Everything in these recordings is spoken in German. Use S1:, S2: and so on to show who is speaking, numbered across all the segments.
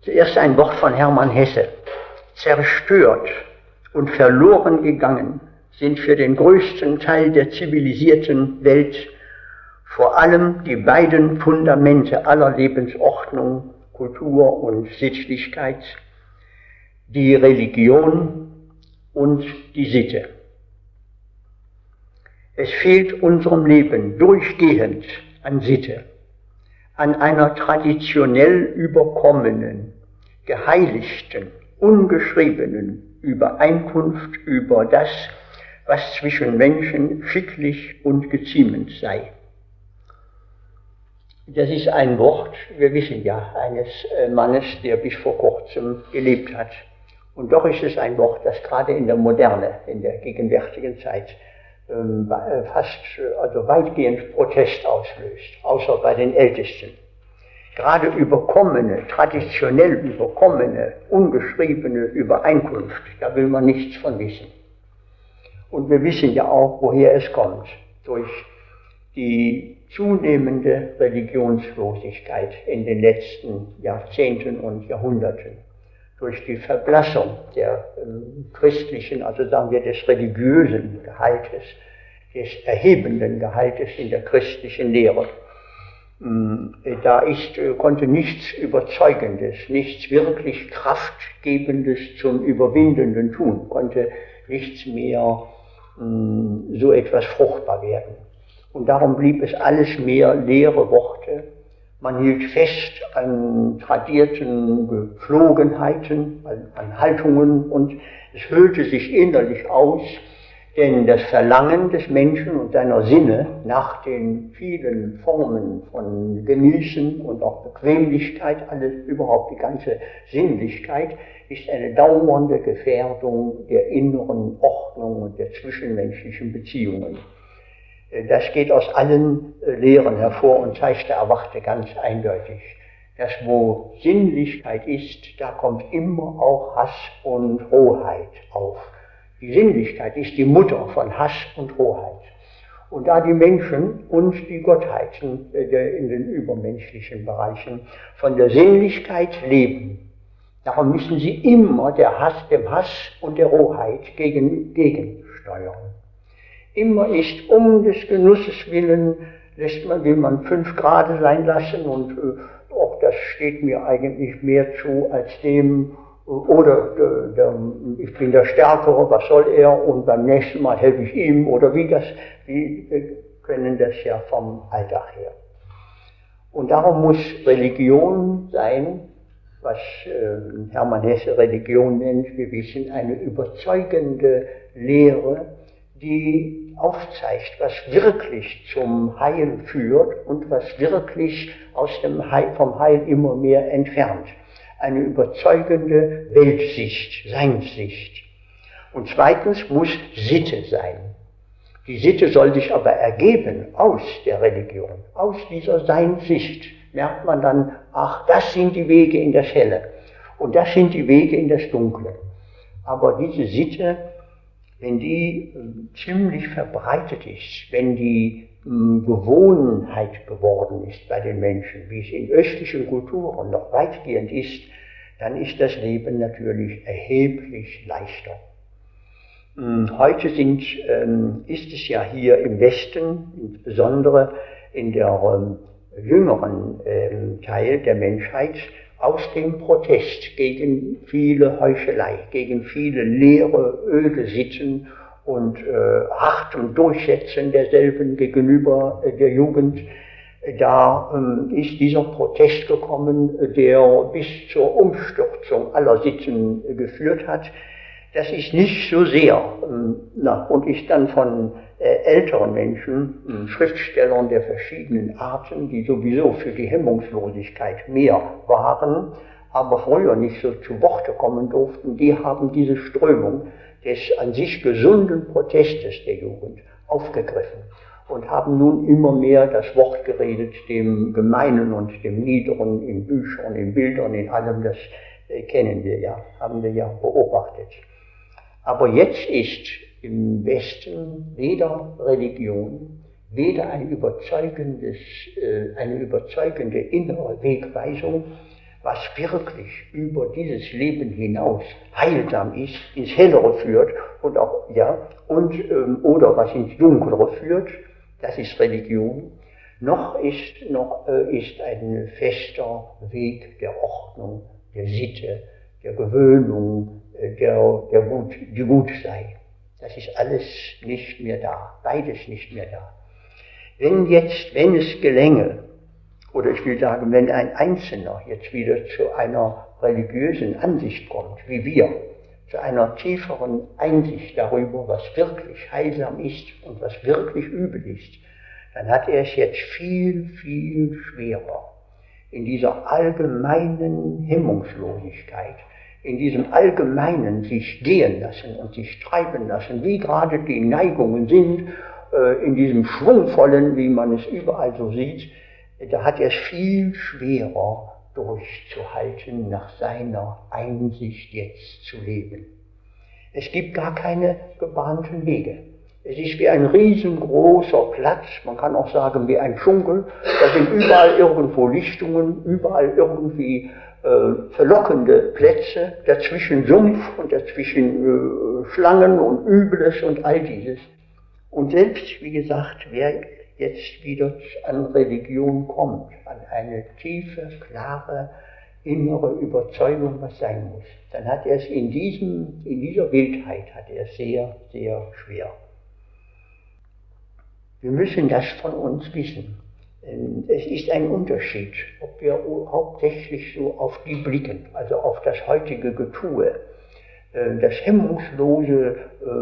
S1: Zuerst ein Wort von Hermann Hesse. Zerstört und verloren gegangen sind für den größten Teil der zivilisierten Welt vor allem die beiden Fundamente aller Lebensordnung, Kultur und Sittlichkeit, die Religion und die Sitte. Es fehlt unserem Leben durchgehend an Sitte, an einer traditionell überkommenen, geheiligten, ungeschriebenen Übereinkunft über das, was zwischen Menschen schicklich und geziemend sei. Das ist ein Wort, wir wissen ja, eines Mannes, der bis vor kurzem gelebt hat. Und doch ist es ein Wort, das gerade in der Moderne, in der gegenwärtigen Zeit, also weitgehend Protest auslöst, außer bei den Ältesten. Gerade überkommene, traditionell überkommene, ungeschriebene Übereinkunft, da will man nichts von wissen. Und wir wissen ja auch, woher es kommt, durch die zunehmende Religionslosigkeit in den letzten Jahrzehnten und Jahrhunderten, durch die Verblassung der christlichen, also sagen wir des religiösen Gehaltes, des erhebenden Gehaltes in der christlichen Lehre. Da konnte nichts Überzeugendes, nichts wirklich Kraftgebendes zum Überwindenden tun, konnte nichts mehr so etwas fruchtbar werden. Und darum blieb es alles mehr leere Worte. Man hielt fest an tradierten Gepflogenheiten, an Haltungen, und es hüllte sich innerlich aus, denn das Verlangen des Menschen und seiner Sinne nach den vielen Formen von Genießen und auch Bequemlichkeit, alles überhaupt die ganze Sinnlichkeit, ist eine dauernde Gefährdung der inneren Ordnung und der zwischenmenschlichen Beziehungen. Das geht aus allen Lehren hervor und zeigt der Erwachte ganz eindeutig, dass wo Sinnlichkeit ist, da kommt immer auch Hass und Rohheit auf. Die Sinnlichkeit ist die Mutter von Hass und Rohheit. Und da die Menschen und die Gottheiten in den übermenschlichen Bereichen von der Sinnlichkeit leben, darum müssen sie immer dem Hass und der Rohheit gegensteuern. Immer ist um des Genusses willen, will man 5 Grad sein lassen und auch das steht mir eigentlich mehr zu als dem, oder ich bin der Stärkere, was soll er, und beim nächsten Mal helfe ich ihm, oder wir können das ja vom Alltag her. Und darum muss Religion sein, was Hermann Hesse Religion nennt, wir wissen, eine überzeugende Lehre, die aufzeigt, was wirklich zum Heil führt und was wirklich vom Heil immer mehr entfernt. Eine überzeugende Weltsicht, Seinssicht. Und zweitens muss Sitte sein. Die Sitte soll sich aber ergeben aus der Religion, aus dieser Seinssicht. Merkt man dann, ach, das sind die Wege in das Helle und das sind die Wege in das Dunkle. Aber diese Sitte, wenn die ziemlich verbreitet ist, wenn die Gewohnheit geworden ist bei den Menschen, wie es in östlichen Kulturen noch weitgehend ist, dann ist das Leben natürlich erheblich leichter. Heute ist es ja hier im Westen, insbesondere in der jüngeren Teil der Menschheit, aus dem Protest gegen viele Heuchelei, gegen viele leere, öde Sitten und hartem Durchsetzen derselben gegenüber der Jugend, da ist dieser Protest gekommen, der bis zur Umstürzung aller Sitten geführt hat. Das ist nicht so sehr, und ist dann von älteren Menschen, Schriftstellern der verschiedenen Arten, die sowieso für die Hemmungslosigkeit mehr waren, aber früher nicht so zu Worte kommen durften, die haben diese Strömung des an sich gesunden Protestes der Jugend aufgegriffen und haben nun immer mehr das Wort geredet, dem Gemeinen und dem Niederen, in Büchern, in Bildern, in allem, das kennen wir ja, haben wir ja beobachtet. Aber jetzt ist im Westen weder Religion, weder eine überzeugende innere Wegweisung, was wirklich über dieses Leben hinaus heilsam ist, ins Hellere führt und auch, oder was ins Dunklere führt, das ist Religion. Noch ist ein fester Weg der Ordnung, der Sitte, der Gewöhnung, die gut sei. Das ist alles nicht mehr da, beides nicht mehr da. Wenn es gelänge, oder ich will sagen, wenn ein Einzelner jetzt wieder zu einer religiösen Ansicht kommt, wie wir, zu einer tieferen Einsicht darüber, was wirklich heilsam ist und was wirklich übel ist, dann hat er es jetzt viel, viel schwerer, in dieser allgemeinen Hemmungslosigkeit, in diesem allgemeinen sich gehen lassen und sich treiben lassen, wie gerade die Neigungen sind, in diesem Schwungvollen, wie man es überall so sieht, da hat er es viel schwerer durchzuhalten, nach seiner Einsicht jetzt zu leben. Es gibt gar keine gebahnten Wege. Es ist wie ein riesengroßer Platz, man kann auch sagen wie ein Dschungel, da sind überall irgendwo Lichtungen, überall irgendwie verlockende Plätze, dazwischen Sumpf und dazwischen Schlangen und Übles und all dieses. Und selbst, wie gesagt, wer jetzt wieder an Religion kommt, an eine tiefe, klare, innere Überzeugung, was sein muss, dann hat er es in dieser Wildheit hat er es sehr, sehr schwer. Wir müssen das von uns wissen. Es ist ein Unterschied, ob wir hauptsächlich so auf die blicken, also auf das heutige Getue, das hemmungslose,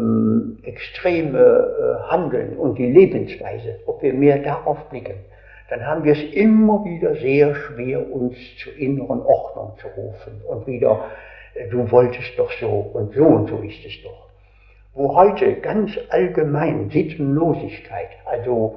S1: extreme Handeln und die Lebensweise, ob wir mehr darauf blicken, dann haben wir es immer wieder sehr schwer, uns zur inneren Ordnung zu rufen und wieder, du wolltest doch so und so ist es doch. Wo heute ganz allgemein Sittenlosigkeit, also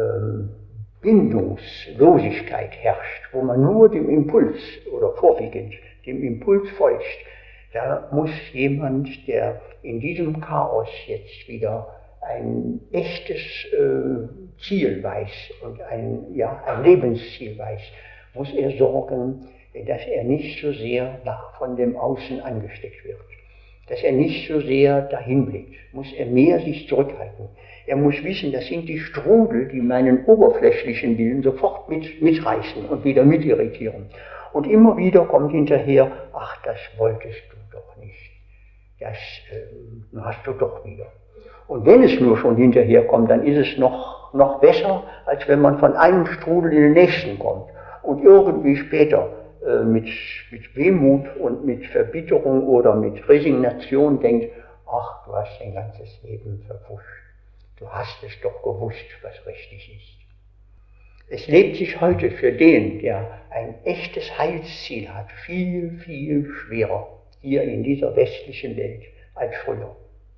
S1: Bindungslosigkeit herrscht, wo man nur dem Impuls oder vorwiegend dem Impuls folgt, da muss jemand, der in diesem Chaos jetzt wieder ein echtes Ziel weiß und ein Lebensziel weiß, muss er sorgen, dass er nicht so sehr von dem Außen angesteckt wird, dass er nicht so sehr dahin blickt, muss er mehr sich zurückhalten. Er muss wissen, das sind die Strudel, die meinen oberflächlichen Willen sofort mitreißen und wieder mitirritieren. Und immer wieder kommt hinterher, ach, das wolltest du doch nicht, das hast du doch wieder. Und wenn es nur schon hinterher kommt, dann ist es noch besser, als wenn man von einem Strudel in den nächsten kommt und irgendwie später mit Wehmut und mit Verbitterung oder mit Resignation denkt, ach, du hast dein ganzes Leben verpfuscht. Du hast es doch gewusst, was richtig ist. Es lebt sich heute für den, der ein echtes Heilsziel hat, viel, viel schwerer hier in dieser westlichen Welt als früher.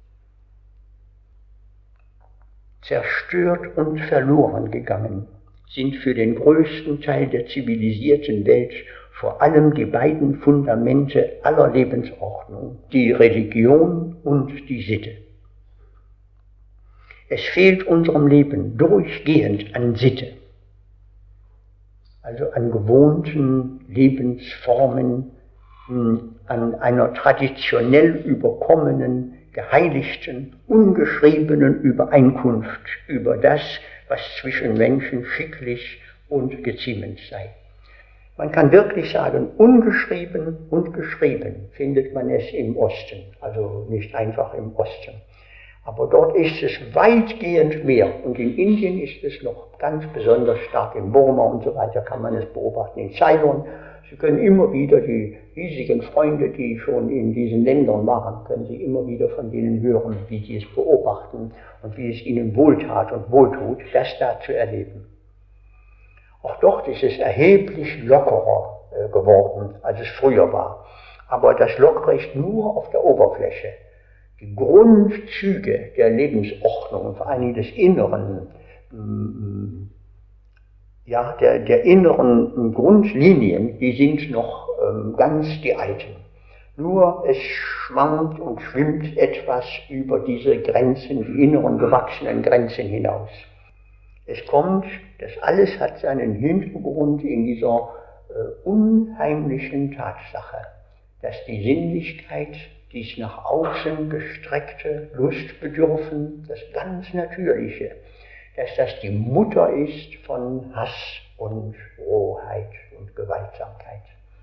S1: Zerstört und verloren gegangen sind für den größten Teil der zivilisierten Welt vor allem die beiden Fundamente aller Lebensordnung, die Religion und die Sitte. Es fehlt unserem Leben durchgehend an Sitte, also an gewohnten Lebensformen, an einer traditionell überkommenen, geheiligten, ungeschriebenen Übereinkunft über das, was zwischen Menschen schicklich und geziemend sei. Man kann wirklich sagen, ungeschrieben und geschrieben findet man es im Osten, also nicht einfach im Osten. Aber dort ist es weitgehend mehr und in Indien ist es noch ganz besonders stark, in Burma und so weiter kann man es beobachten, in Ceylon. Sie können immer wieder die riesigen Freunde, die schon in diesen Ländern waren, können Sie immer wieder von denen hören, wie sie es beobachten und wie es ihnen wohltat und wohltut, das da zu erleben. Auch dort ist es erheblich lockerer geworden, als es früher war. Aber das Lockere ist nur auf der Oberfläche. Die Grundzüge der Lebensordnung, vor allem des Inneren, der inneren Grundlinien, die sind noch ganz die alten. Nur es schwankt und schwimmt etwas über diese Grenzen, die inneren gewachsenen Grenzen hinaus. Es kommt, das alles hat seinen Hintergrund in dieser unheimlichen Tatsache, dass die Sinnlichkeit, dies nach außen gestreckte Lustbedürfen, das ganz Natürliche, dass das die Mutter ist von Hass und Rohheit und Gewaltsamkeit.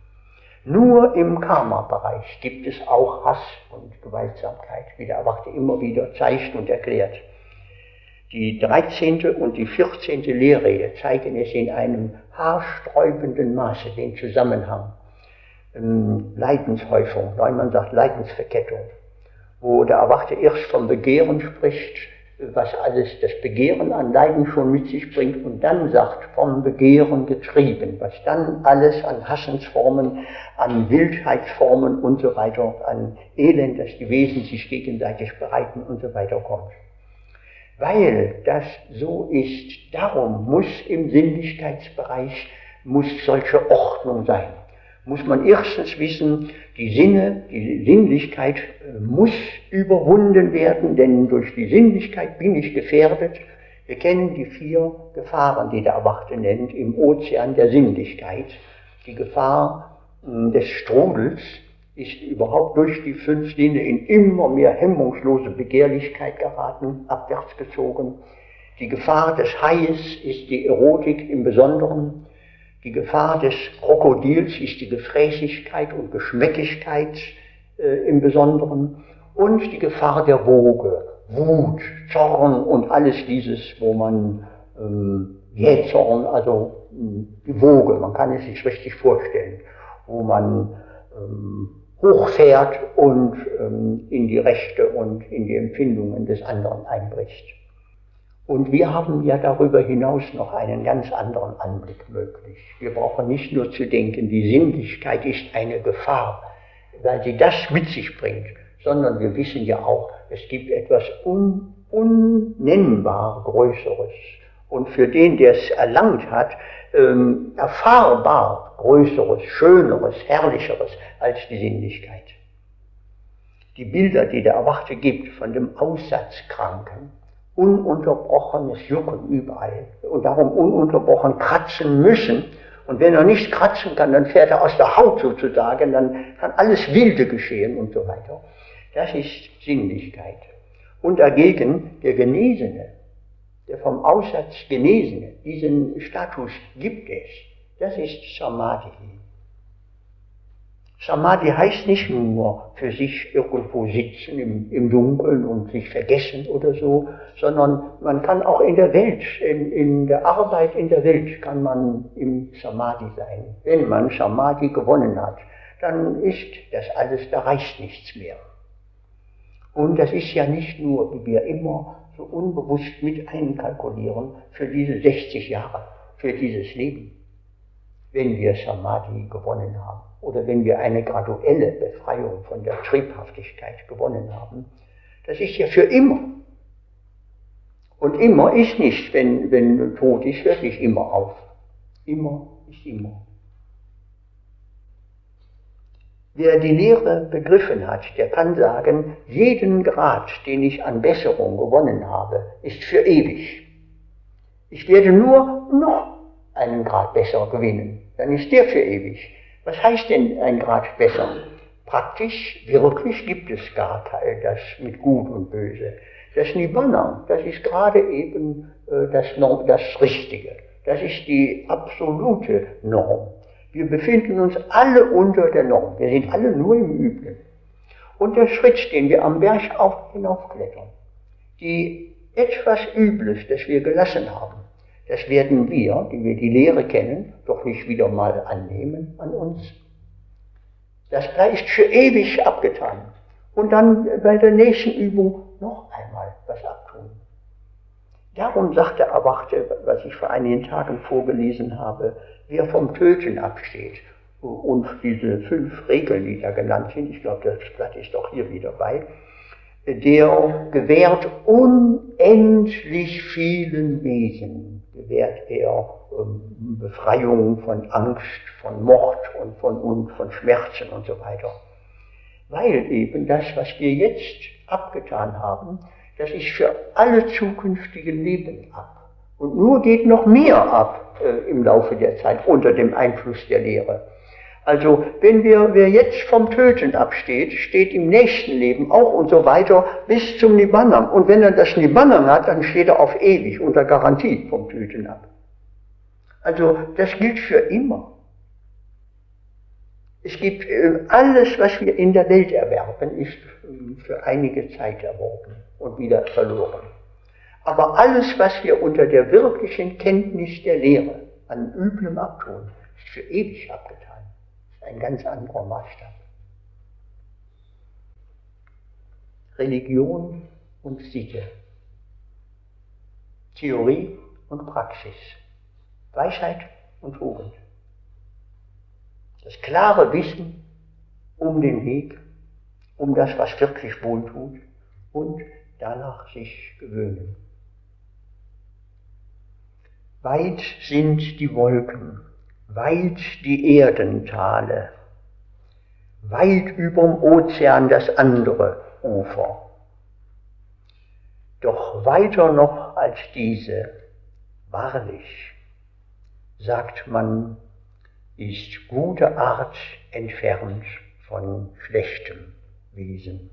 S1: Nur im Karma-Bereich gibt es auch Hass und Gewaltsamkeit, wie der Erwachte immer wieder zeigt und erklärt. Die 13. und die 14. Lehrrede zeigen es in einem haarsträubenden Maße, den Zusammenhang. Leidenshäufung, Neumann sagt Leidensverkettung, wo der Erwachte erst vom Begehren spricht, was alles das Begehren an Leiden schon mit sich bringt, und dann sagt, vom Begehren getrieben, was dann alles an Hassensformen, an Wildheitsformen und so weiter, an Elend, das die Wesen sich gegenseitig bereiten und so weiter kommt. Weil das so ist, darum muss im Sinnlichkeitsbereich solche Ordnung sein. Muss man erstens wissen, die Sinne, die Sinnlichkeit muss überwunden werden, denn durch die Sinnlichkeit bin ich gefährdet. Wir kennen die 4 Gefahren, die der Erwachte nennt, im Ozean der Sinnlichkeit. Die Gefahr des Strudels ist überhaupt durch die 5 Sinne in immer mehr hemmungslose Begehrlichkeit geraten, abwärts gezogen. Die Gefahr des Haies ist die Erotik im Besonderen. Die Gefahr des Krokodils ist die Gefräßigkeit und Geschmäckigkeit im Besonderen. Und die Gefahr der Woge, Wut, Zorn und alles dieses, wo man Jähzorn, also die Woge, man kann es sich richtig vorstellen, wo man hochfährt und in die Rechte und in die Empfindungen des anderen einbricht. Und wir haben ja darüber hinaus noch einen ganz anderen Anblick möglich. Wir brauchen nicht nur zu denken, die Sinnlichkeit ist eine Gefahr, weil sie das mit sich bringt, sondern wir wissen ja auch, es gibt etwas unnennbar Größeres. Und für den, der es erlangt hat, erfahrbar Größeres, Schöneres, Herrlicheres als die Sinnlichkeit. Die Bilder, die der Erwachte gibt von dem Aussatzkranken, ununterbrochenes Jucken überall und darum ununterbrochen kratzen müssen. Und wenn er nicht kratzen kann, dann fährt er aus der Haut sozusagen, dann kann alles Wilde geschehen und so weiter. Das ist Sinnlichkeit. Und dagegen der Genesene, der vom Aussatz Genesene, diesen Status gibt es, das ist Samadhi. Samadhi heißt nicht nur für sich irgendwo sitzen im Dunkeln und sich vergessen oder so, sondern man kann auch in der Welt, in der Arbeit in der Welt kann man im Samadhi sein. Wenn man Samadhi gewonnen hat, dann ist das alles, da reicht nichts mehr. Und das ist ja nicht nur, wie wir immer so unbewusst mit einkalkulieren, für diese 60 Jahre, für dieses Leben, wenn wir Samadhi gewonnen haben. Oder wenn wir eine graduelle Befreiung von der Triebhaftigkeit gewonnen haben, das ist ja für immer. Und immer ist nicht, wenn Tod ist, hört nicht immer auf. Immer ist immer. Wer die Lehre begriffen hat, der kann sagen, jeden Grad, den ich an Besserung gewonnen habe, ist für ewig. Ich werde nur noch einen Grad besser gewinnen, dann ist der für ewig. Was heißt denn ein Grad besser? Praktisch, wirklich gibt es gar das mit Gut und Böse. Das Nibbana, das ist gerade eben das Richtige. Das ist die absolute Norm. Wir befinden uns alle unter der Norm. Wir sind alle nur im Üblen. Und der Schritt, den wir am Berg hinaufklettern, die etwas Übles, das wir gelassen haben, das werden wir, die wir die Lehre kennen, doch nicht wieder mal annehmen an uns. Das ist für ewig abgetan. Und dann bei der nächsten Übung noch einmal was abtun. Darum sagt der Erwachte, was ich vor einigen Tagen vorgelesen habe, wer vom Töten absteht und diese 5 Regeln, die da genannt sind, ich glaube, das Blatt ist doch hier wieder bei, der gewährt unendlich vielen Wesen, gewährt er Befreiung von Angst, von Mord und von Schmerzen und so weiter. Weil eben das, was wir jetzt abgetan haben, das ist für alle zukünftigen Leben ab. Und nur geht noch mehr ab im Laufe der Zeit unter dem Einfluss der Lehre. Also wenn wer jetzt vom Töten absteht, steht im nächsten Leben auch und so weiter bis zum Nibbana. Und wenn er das Nibbana hat, dann steht er auf ewig unter Garantie vom Töten ab. Also das gilt für immer. Es gibt alles, was wir in der Welt erwerben, ist für einige Zeit erworben und wieder verloren. Aber alles, was wir unter der wirklichen Kenntnis der Lehre an üblem abtun, ist für ewig abgetan. Das ist ein ganz anderer Maßstab. Religion und Sitte, Theorie und Praxis, Weisheit und Tugend. Das klare Wissen um den Weg, um das, was wirklich wohltut und danach sich gewöhnen. Weit sind die Wolken, weit die Erdentale, weit überm Ozean das andere Ufer. Doch weiter noch als diese, wahrlich, sagt man, ist gute Art entfernt von schlechtem Wesen.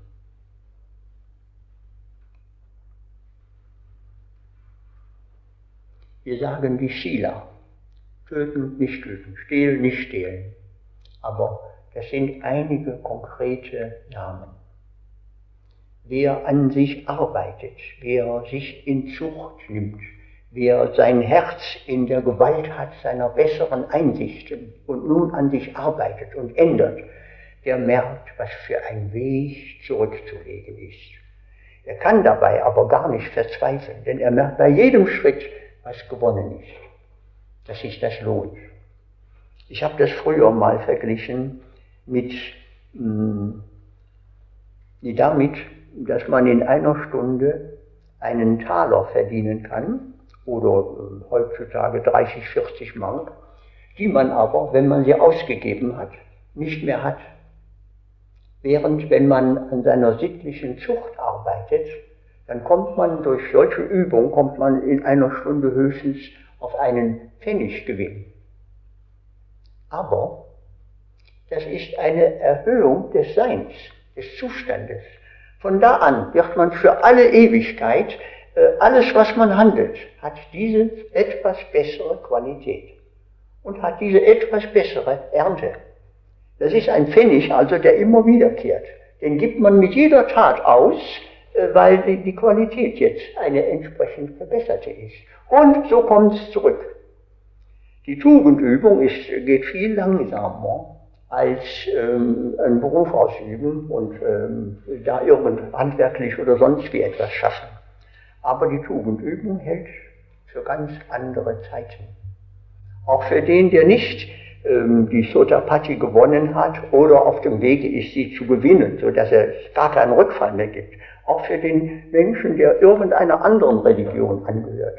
S1: Wir sagen die Sila, töten, nicht töten, stehlen, nicht stehlen. Aber das sind einige konkrete Namen. Wer an sich arbeitet, wer sich in Zucht nimmt, wer sein Herz in der Gewalt hat seiner besseren Einsichten und nun an sich arbeitet und ändert, der merkt, was für ein Weg zurückzulegen ist. Er kann dabei aber gar nicht verzweifeln, denn er merkt bei jedem Schritt, was gewonnen ist, dass sich das lohnt. Ich habe das früher mal verglichen damit, dass man in einer Stunde einen Taler verdienen kann, oder heutzutage 30, 40 Mark, die man aber, wenn man sie ausgegeben hat, nicht mehr hat. Während wenn man an seiner sittlichen Zucht arbeitet, dann kommt man durch solche Übung, kommt man in einer Stunde höchstens auf einen Pfenniggewinn. Aber das ist eine Erhöhung des Seins, des Zustandes. Von da an wird man für alle Ewigkeit, alles was man handelt, hat diese etwas bessere Qualität und hat diese etwas bessere Ernte. Das ist ein Pfennig, also der immer wiederkehrt. Den gibt man mit jeder Tat aus, weil die Qualität jetzt eine entsprechend verbesserte ist. Und so kommt es zurück. Die Tugendübung geht viel langsamer als einen Beruf ausüben und da irgend handwerklich oder sonst wie etwas schaffen. Aber die Tugendübung hält für ganz andere Zeiten. Auch für den, der nicht die Sotapatti gewonnen hat oder auf dem Wege ist, sie zu gewinnen, sodass es gar keinen Rückfall mehr gibt. Auch für den Menschen, der irgendeiner anderen Religion angehört.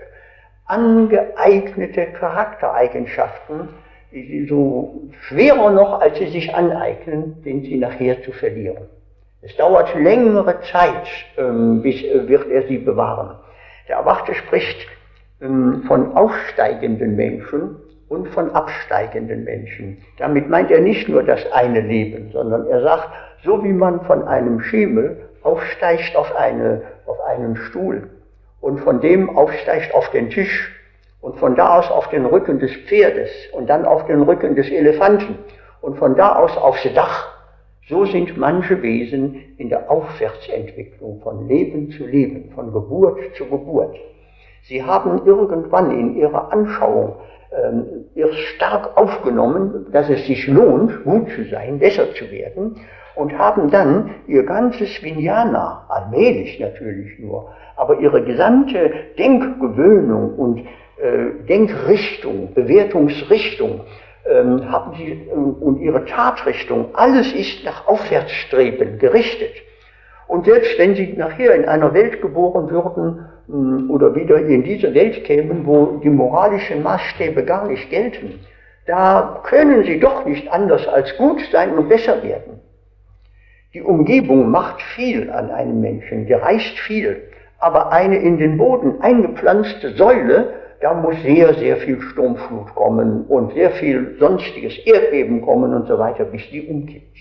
S1: Angeeignete Charaktereigenschaften, die so schwerer noch, als sie sich aneignen, sind sie nachher zu verlieren. Es dauert längere Zeit, bis wird er sie bewahren. Der Erwachte spricht von aufsteigenden Menschen und von absteigenden Menschen. Damit meint er nicht nur das eine Leben, sondern er sagt, so wie man von einem Schemel aufsteigt auf einen Stuhl und von dem aufsteigt auf den Tisch und von da aus auf den Rücken des Pferdes und dann auf den Rücken des Elefanten und von da aus aufs Dach, so sind manche Wesen in der Aufwärtsentwicklung von Leben zu Leben, von Geburt zu Geburt. Sie haben irgendwann in ihrer Anschauung erst stark aufgenommen, dass es sich lohnt, gut zu sein, besser zu werden, und haben dann ihr ganzes Vijnana, allmählich natürlich nur, aber ihre gesamte Denkgewöhnung und Denkrichtung, Bewertungsrichtung, haben sie und ihre Tatrichtung, alles ist nach Aufwärtsstreben gerichtet. Und selbst wenn sie nachher in einer Welt geboren würden oder wieder in diese Welt kämen, wo die moralischen Maßstäbe gar nicht gelten, da können sie doch nicht anders als gut sein und besser werden. Die Umgebung macht viel an einem Menschen, die reißt viel, aber eine in den Boden eingepflanzte Säule da muss sehr, sehr viel Sturmflut kommen und sehr viel sonstiges Erdbeben kommen und so weiter, bis die umkippt.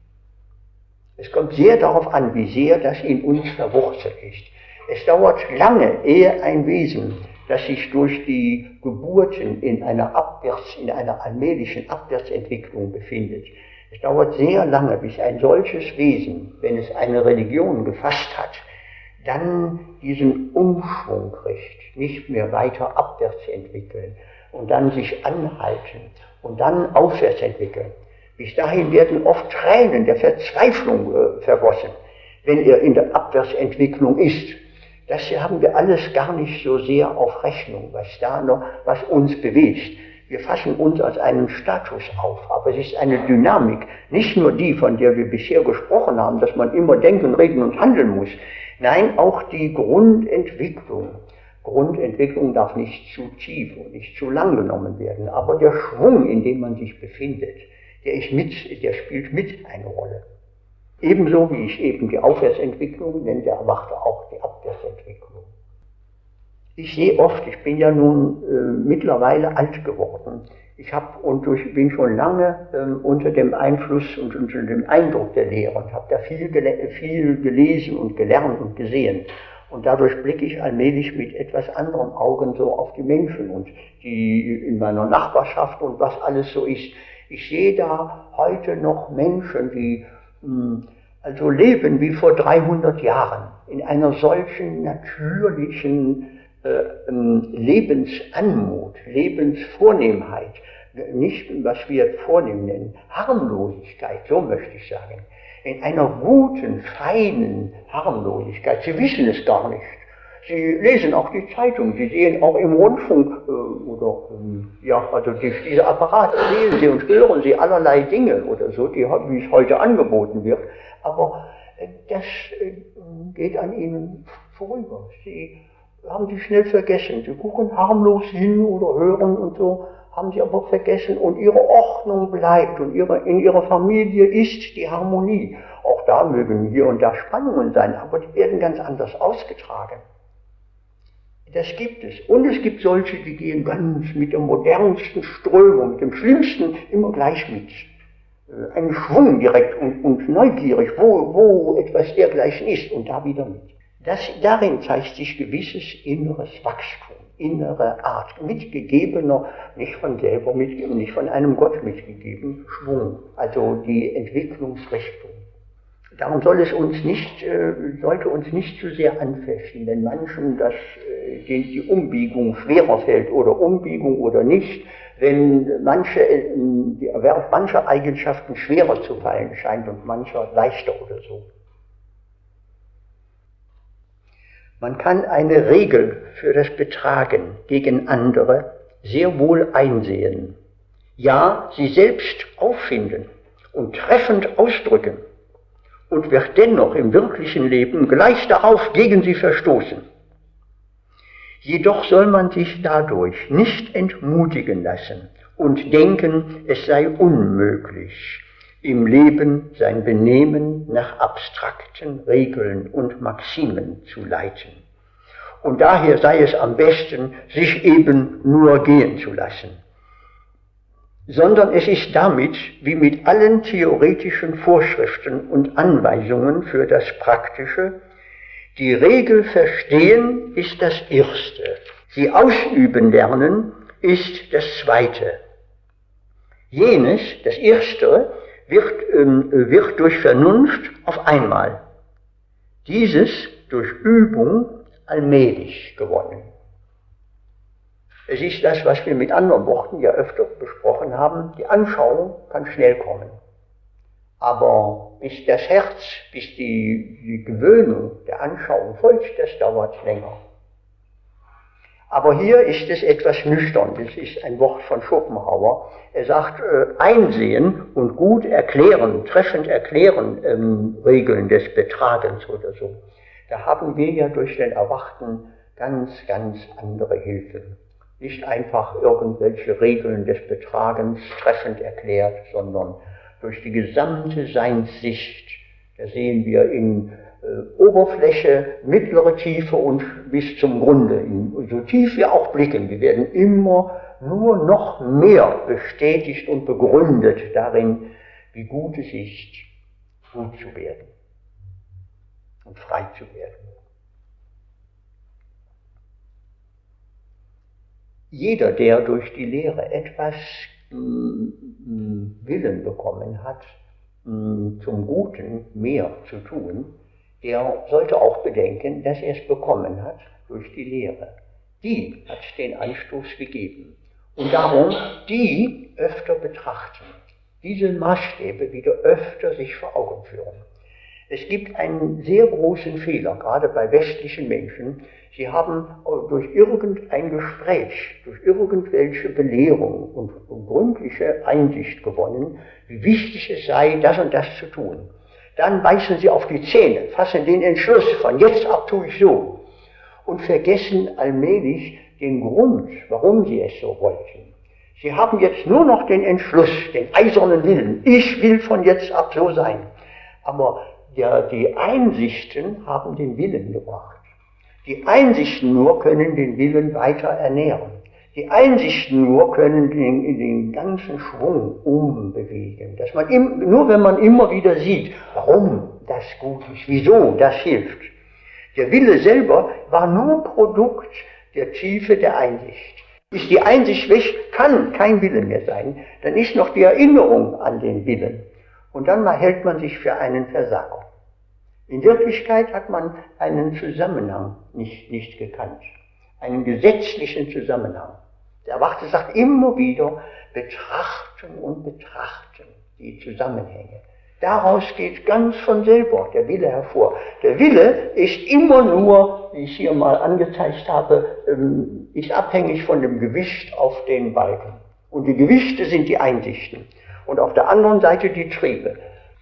S1: Es kommt sehr darauf an, wie sehr das in uns verwurzelt ist. Es dauert lange, ehe ein Wesen, das sich durch die Geburten in einer allmählichen Abwärtsentwicklung befindet, es dauert sehr lange, bis ein solches Wesen, wenn es eine Religion gefasst hat, dann diesen Umschwung kriegt, nicht mehr weiter abwärts entwickeln und dann sich anhalten und dann aufwärts entwickeln. Bis dahin werden oft Tränen der Verzweiflung vergossen, wenn er in der Abwärtsentwicklung ist. Das haben wir alles gar nicht so sehr auf Rechnung, was uns bewegt. Wir fassen uns als einen Status auf, aber es ist eine Dynamik, nicht nur die, von der wir bisher gesprochen haben, dass man immer denken, reden und handeln muss. Nein, auch die Grundentwicklung. Grundentwicklung darf nicht zu tief und nicht zu lang genommen werden, aber der Schwung, in dem man sich befindet, der spielt mit eine Rolle. Ebenso wie ich eben die Aufwärtsentwicklung nenne, der erwachte auch die Abwärtsentwicklung. Ich sehe oft, ich bin ja nun mittlerweile alt geworden. Ich bin schon lange unter dem Einfluss und unter dem Eindruck der Lehre und habe da viel gelesen und gelernt und gesehen. Und dadurch blicke ich allmählich mit etwas anderen Augen so auf die Menschen und die in meiner Nachbarschaft und was alles so ist. Ich sehe da heute noch Menschen, die also leben wie vor 300 Jahren in einer solchen natürlichen Lebensanmut, Lebensvornehmheit, nicht was wir vornehm nennen, Harmlosigkeit, so möchte ich sagen, in einer guten, feinen Harmlosigkeit. Sie wissen es gar nicht. Sie lesen auch die Zeitung, Sie sehen auch im Rundfunk diese Apparate, sehen Sie und hören Sie allerlei Dinge oder so, wie es heute angeboten wird, aber das geht an Ihnen vorüber. Sie haben Sie schnell vergessen. Sie gucken harmlos hin oder hören und so, haben Sie aber vergessen und Ihre Ordnung bleibt und in Ihrer Familie ist die Harmonie. Auch da mögen hier und da Spannungen sein, aber die werden ganz anders ausgetragen. Das gibt es. Und es gibt solche, die gehen ganz mit der modernsten Strömung, mit dem Schlimmsten immer gleich mit. Ein Schwung direkt und neugierig, wo etwas dergleichen ist und da wieder mit. Darin zeigt sich gewisses inneres Wachstum, innere Art, mitgegebener, nicht von selber mitgegeben, nicht von einem Gott mitgegeben, Schwung, also die Entwicklungsrichtung. Darum sollte uns nicht zu sehr anfechten, wenn manchen die Umbiegung schwerer fällt oder Umbiegung oder nicht, wenn manche Eigenschaften schwerer zu fallen scheint und mancher leichter oder so. Man kann eine Regel für das Betragen gegen andere sehr wohl einsehen, ja, sie selbst auffinden und treffend ausdrücken und wird dennoch im wirklichen Leben gleich darauf gegen sie verstoßen. Jedoch soll man sich dadurch nicht entmutigen lassen und denken, es sei unmöglich, im Leben sein Benehmen nach abstrakten Regeln und Maximen zu leiten. Und daher sei es am besten, sich eben nur gehen zu lassen. Sondern es ist damit, wie mit allen theoretischen Vorschriften und Anweisungen für das Praktische, die Regel verstehen ist das Erste, sie ausüben lernen ist das Zweite. Jenes, das Erstere, wird durch Vernunft auf einmal, dieses durch Übung allmählich gewonnen. Es ist das, was wir mit anderen Worten ja öfter besprochen haben, die Anschauung kann schnell kommen. Aber bis das Herz, bis die Gewöhnung der Anschauung folgt, das dauert länger. Aber hier ist es etwas nüchtern, das ist ein Wort von Schopenhauer. Er sagt, einsehen und gut erklären, treffend erklären Regeln des Betragens oder so. Da haben wir ja durch den Erwachten ganz, ganz andere Hilfe. Nicht einfach irgendwelche Regeln des Betragens treffend erklärt, sondern durch die gesamte Seinssicht. Da sehen wir in Oberfläche, mittlere Tiefe und bis zum Grunde. So tief wir auch blicken, wir werden immer nur noch mehr bestätigt und begründet darin, wie gut es ist, gut zu werden und frei zu werden. Jeder, der durch die Lehre etwas Willen bekommen hat, zum Guten mehr zu tun, der sollte auch bedenken, dass er es bekommen hat durch die Lehre. Die hat den Anstoß gegeben. Und darum die öfter betrachten, diese Maßstäbe wieder öfter sich vor Augen führen. Es gibt einen sehr großen Fehler, gerade bei westlichen Menschen. Sie haben durch irgendein Gespräch, durch irgendwelche Belehrung und gründliche Einsicht gewonnen, wie wichtig es sei, das und das zu tun. Dann beißen sie auf die Zähne, fassen den Entschluss, von jetzt ab tue ich so, und vergessen allmählich den Grund, warum sie es so wollten. Sie haben jetzt nur noch den Entschluss, den eisernen Willen, ich will von jetzt ab so sein. Aber die Einsichten haben den Willen gebracht. Die Einsichten nur können den Willen weiter ernähren. Die Einsichten nur können den ganzen Schwung umbewegen. Dass man nur wenn man immer wieder sieht, warum das gut ist, wieso das hilft. Der Wille selber war nur Produkt der Tiefe der Einsicht. Ist die Einsicht weg, kann kein Wille mehr sein, dann ist noch die Erinnerung an den Willen. Und dann hält man sich für einen Versager. In Wirklichkeit hat man einen Zusammenhang nicht gekannt, einen gesetzlichen Zusammenhang. Der Erwachte sagt immer wieder, betrachten und betrachten die Zusammenhänge. Daraus geht ganz von selber der Wille hervor. Der Wille ist immer nur, wie ich hier mal angezeigt habe, ist abhängig von dem Gewicht auf den Balken. Und die Gewichte sind die Einsichten. Und auf der anderen Seite die Triebe.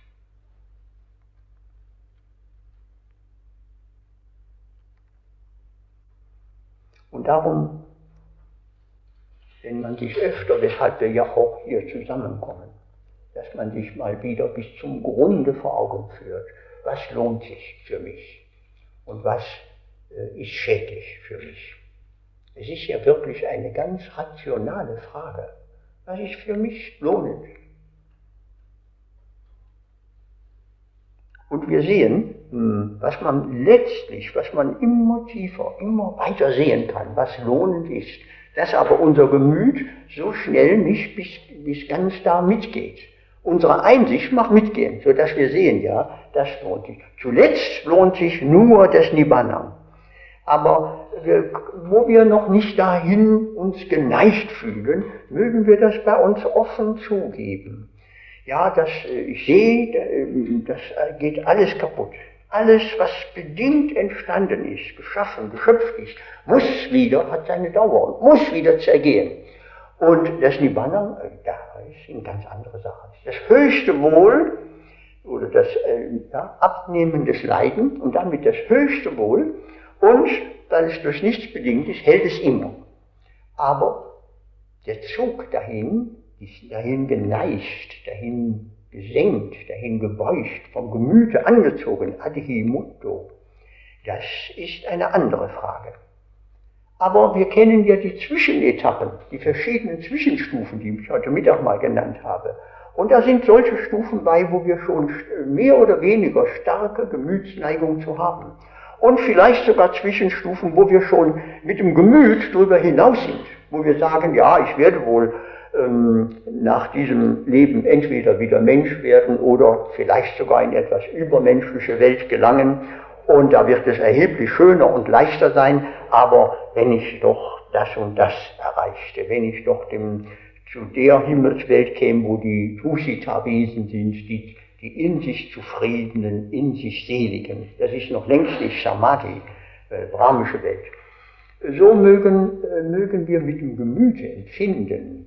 S1: Und darum, wenn man sich öfter, weshalb wir ja auch hier zusammenkommen, dass man sich mal wieder bis zum Grunde vor Augen führt, was lohnt sich für mich und was ist schädlich für mich. Es ist ja wirklich eine ganz rationale Frage. Was ist für mich lohnend? Und wir sehen, was man immer tiefer, immer weiter sehen kann, was lohnend ist, dass aber unser Gemüt so schnell nicht bis ganz da mitgeht. Unsere Einsicht macht mitgehen, sodass wir sehen, ja, das lohnt sich. Zuletzt lohnt sich nur das Nibbana. Aber wo wir noch nicht dahin uns geneigt fühlen, mögen wir das bei uns offen zugeben. Ja, ich sehe, das geht alles kaputt. Alles, was bedingt entstanden ist, geschaffen, geschöpft ist, hat seine Dauer und muss wieder zergehen. Und das Nibbana, da ist eine ganz andere Sache. Das höchste Wohl, oder das Abnehmen des Leidens und damit das höchste Wohl, und weil es durch nichts bedingt ist, hält es immer. Aber der Zug dahin ist dahin geneigt, dahin gesenkt, dahin gebeugt, vom Gemüte angezogen, adhimutto. Das ist eine andere Frage. Aber wir kennen ja die Zwischenetappen, die verschiedenen Zwischenstufen, die ich heute Mittag mal genannt habe. Und da sind solche Stufen bei, wo wir schon mehr oder weniger starke Gemütsneigung zu haben. Und vielleicht sogar Zwischenstufen, wo wir schon mit dem Gemüt darüber hinaus sind, wo wir sagen, ja, ich werde wohl nach diesem Leben entweder wieder Mensch werden oder vielleicht sogar in etwas übermenschliche Welt gelangen. Und da wird es erheblich schöner und leichter sein, aber wenn ich doch das und das erreichte, wenn ich doch zu der Himmelswelt käme, wo die Tusita-Wesen sind, die in sich Zufriedenen, in sich Seligen, das ist noch längst nicht Samadhi, brahmische Welt. So mögen wir mit dem Gemüte empfinden,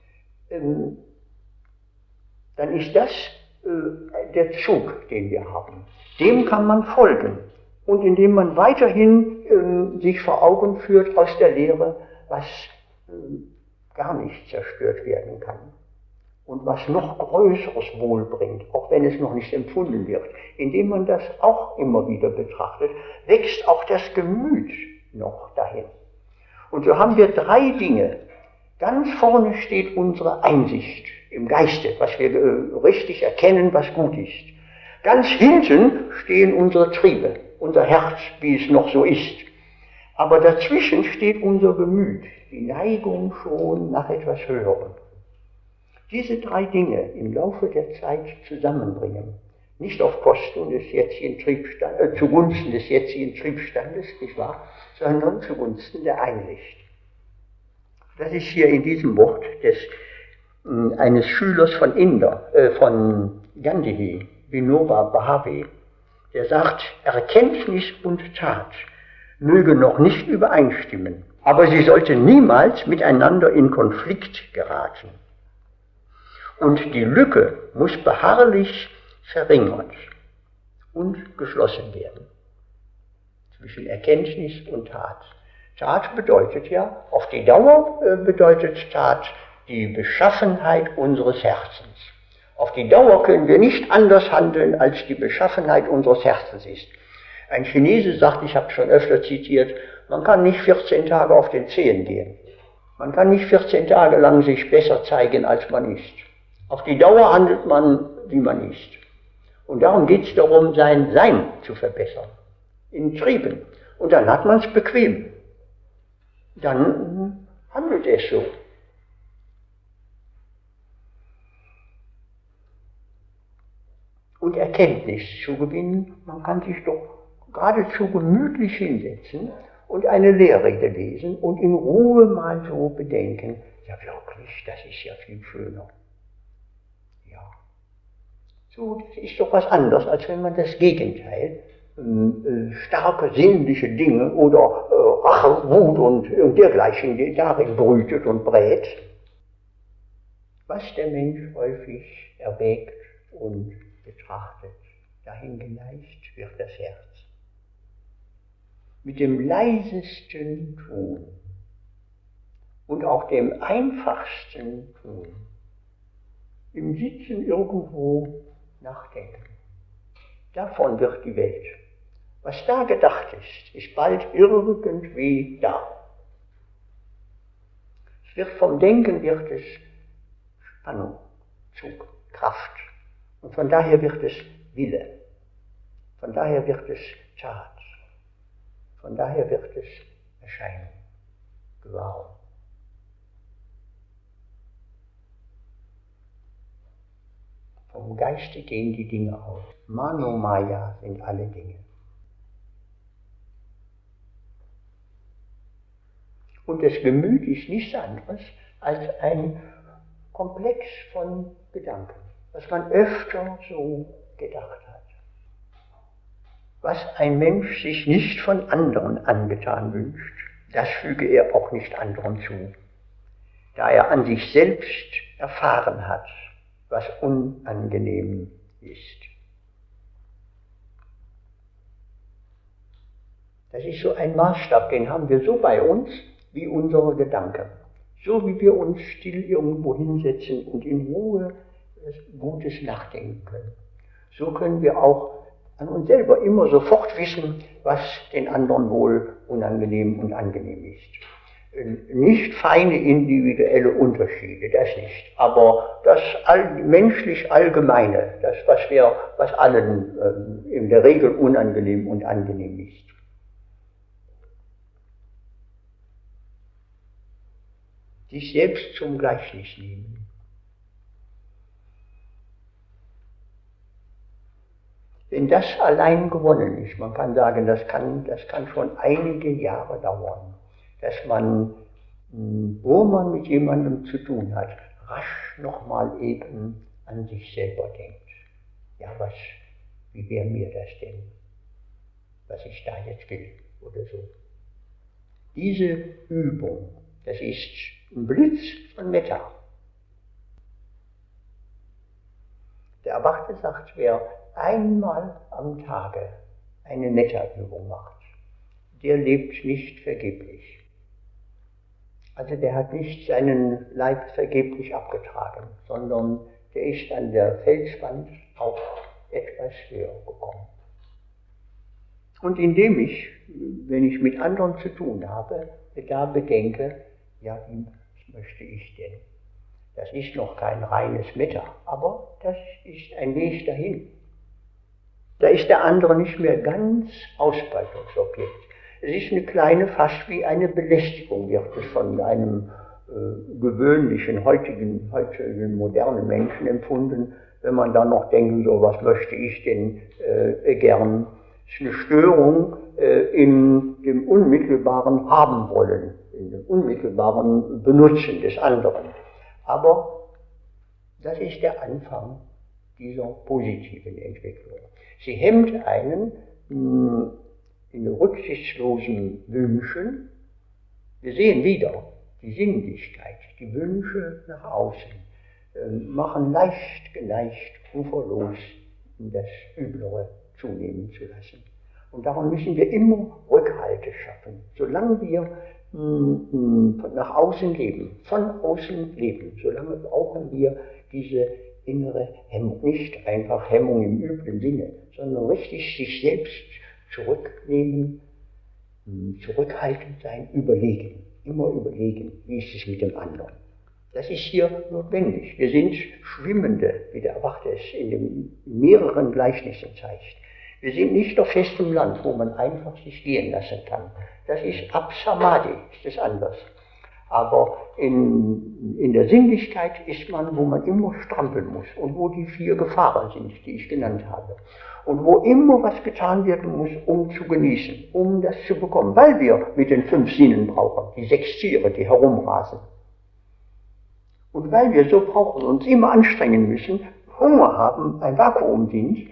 S1: dann ist das der Zug, den wir haben. Dem kann man folgen. Und indem man weiterhin sich vor Augen führt aus der Lehre, was gar nicht zerstört werden kann. und was noch Größeres Wohl bringt, auch wenn es noch nicht empfunden wird. Indem man das auch immer wieder betrachtet, wächst auch das Gemüt noch dahin. Und so haben wir drei Dinge. Ganz vorne steht unsere Einsicht im Geiste, was wir richtig erkennen, was gut ist. Ganz hinten stehen unsere Triebe, unser Herz, wie es noch so ist. Aber dazwischen steht unser Gemüt, die Neigung schon nach etwas Höherem. Diese drei Dinge im Laufe der Zeit zusammenbringen, nicht auf Kosten des jetzigen zugunsten des jetzigen Triebstandes, nicht wahr, sondern zugunsten der Einsicht. Das ist hier in diesem Wort eines Schülers von Gandhi, Vinoba Bhave, der sagt, Erkenntnis und Tat möge noch nicht übereinstimmen, aber sie sollte niemals miteinander in Konflikt geraten. Und die Lücke muss beharrlich verringert und geschlossen werden zwischen Erkenntnis und Tat. Tat bedeutet ja, auf die Dauer bedeutet Tat die Beschaffenheit unseres Herzens. Auf die Dauer können wir nicht anders handeln, als die Beschaffenheit unseres Herzens ist. Ein Chinese sagt, ich habe schon öfter zitiert, man kann nicht 14 Tage auf den Zehen gehen. Man kann nicht 14 Tage lang sich besser zeigen, als man ist. Auf die Dauer handelt man, wie man ist. Und darum geht es darum, sein Sein zu verbessern, in Trieben. Und dann hat man es bequem. Dann handelt es so. Und Erkenntnis zu gewinnen, man kann sich doch geradezu gemütlich hinsetzen und eine Lehrrede lesen und in Ruhe mal so bedenken, ja wirklich, das ist ja viel schöner. Ja. So, das ist doch was anderes, als wenn man das Gegenteil, starke sinnliche Dinge oder Rache, Wut und dergleichen darin brütet und brät. Was der Mensch häufig erwägt und betrachtet, dahin geneigt wird das Herz. Mit dem leisesten Tun und auch dem einfachsten Tun, im Sitzen irgendwo nachdenken. Davon wird die Welt. Was da gedacht ist bald irgendwie da. Vom Denken wird es Spannung, Zug, Kraft. Und von daher wird es Wille. Von daher wird es Tat. Von daher wird es Erscheinen, Gewahrung. Vom Geiste gehen die Dinge aus. Mano Maya sind alle Dinge. Und das Gemüt ist nichts anderes als ein Komplex von Gedanken, was man öfter so gedacht hat. Was ein Mensch sich nicht von anderen angetan wünscht, das füge er auch nicht anderen zu, da er an sich selbst erfahren hat, was unangenehm ist. Das ist so ein Maßstab, den haben wir so bei uns wie unsere Gedanken. So wie wir uns still irgendwo hinsetzen und in Ruhe Gutes nachdenken können. So können wir auch an uns selber immer sofort wissen, was den anderen wohl unangenehm und angenehm ist. Nicht feine individuelle Unterschiede, das nicht, aber das menschlich Allgemeine, das, was allen in der Regel unangenehm und angenehm ist. Sich selbst zum Gleichnis nehmen. Wenn das allein gewonnen ist, man kann sagen, das kann schon einige Jahre dauern, dass man, wo man mit jemandem zu tun hat, rasch nochmal eben an sich selber denkt. Ja, wie wäre mir das denn, was ich da jetzt will oder so. Diese Übung, das ist ein Blitz von Metta. Der Erwachte sagt, wer einmal am Tage eine Metta-Übung macht, der lebt nicht vergeblich. Also der hat nicht seinen Leib vergeblich abgetragen, sondern der ist an der Felswand auch etwas höher gekommen. Und indem ich, wenn ich mit anderen zu tun habe, da bedenke, ja, was möchte ich denn? Das ist noch kein reines Meta, aber das ist ein Weg dahin. Da ist der andere nicht mehr ganz Ausbeutungsobjekt. Es ist eine kleine, fast wie eine Belästigung, wird es von einem gewöhnlichen, heutigen modernen Menschen empfunden, wenn man dann noch denkt, so was möchte ich denn gern. Es ist eine Störung in dem unmittelbaren Haben wollen, in dem unmittelbaren Benutzen des anderen. Aber das ist der Anfang dieser positiven Entwicklung. Sie hemmt einen in rücksichtslosen Wünschen. Wir sehen wieder die Sinnlichkeit, die Wünsche nach außen, machen leicht geneigt, uferlos das Üblere zunehmen zu lassen. Und darum müssen wir immer Rückhalte schaffen. Solange wir nach außen leben, von außen leben, solange brauchen wir diese innere Hemmung. Nicht einfach Hemmung im üblen Sinne, sondern richtig sich selbst zurücknehmen, zurückhaltend sein, überlegen. Immer überlegen, wie ist es mit dem anderen. Das ist hier notwendig. Wir sind Schwimmende, wie der Erwachte es in den mehreren Gleichnissen zeigt. Wir sind nicht auf festem Land, wo man einfach sich gehen lassen kann. Das ist ab Samadhi, ist es anders. Aber in der Sinnlichkeit ist man, wo man immer strampeln muss und wo die 4 Gefahren sind, die ich genannt habe. Und wo immer was getan werden muss, um zu genießen, um das zu bekommen, weil wir mit den 5 Sinnen brauchen, die 6 Tiere, die herumrasen. Und weil wir so brauchen, uns immer anstrengen müssen, Hunger haben, ein Vakuum sind,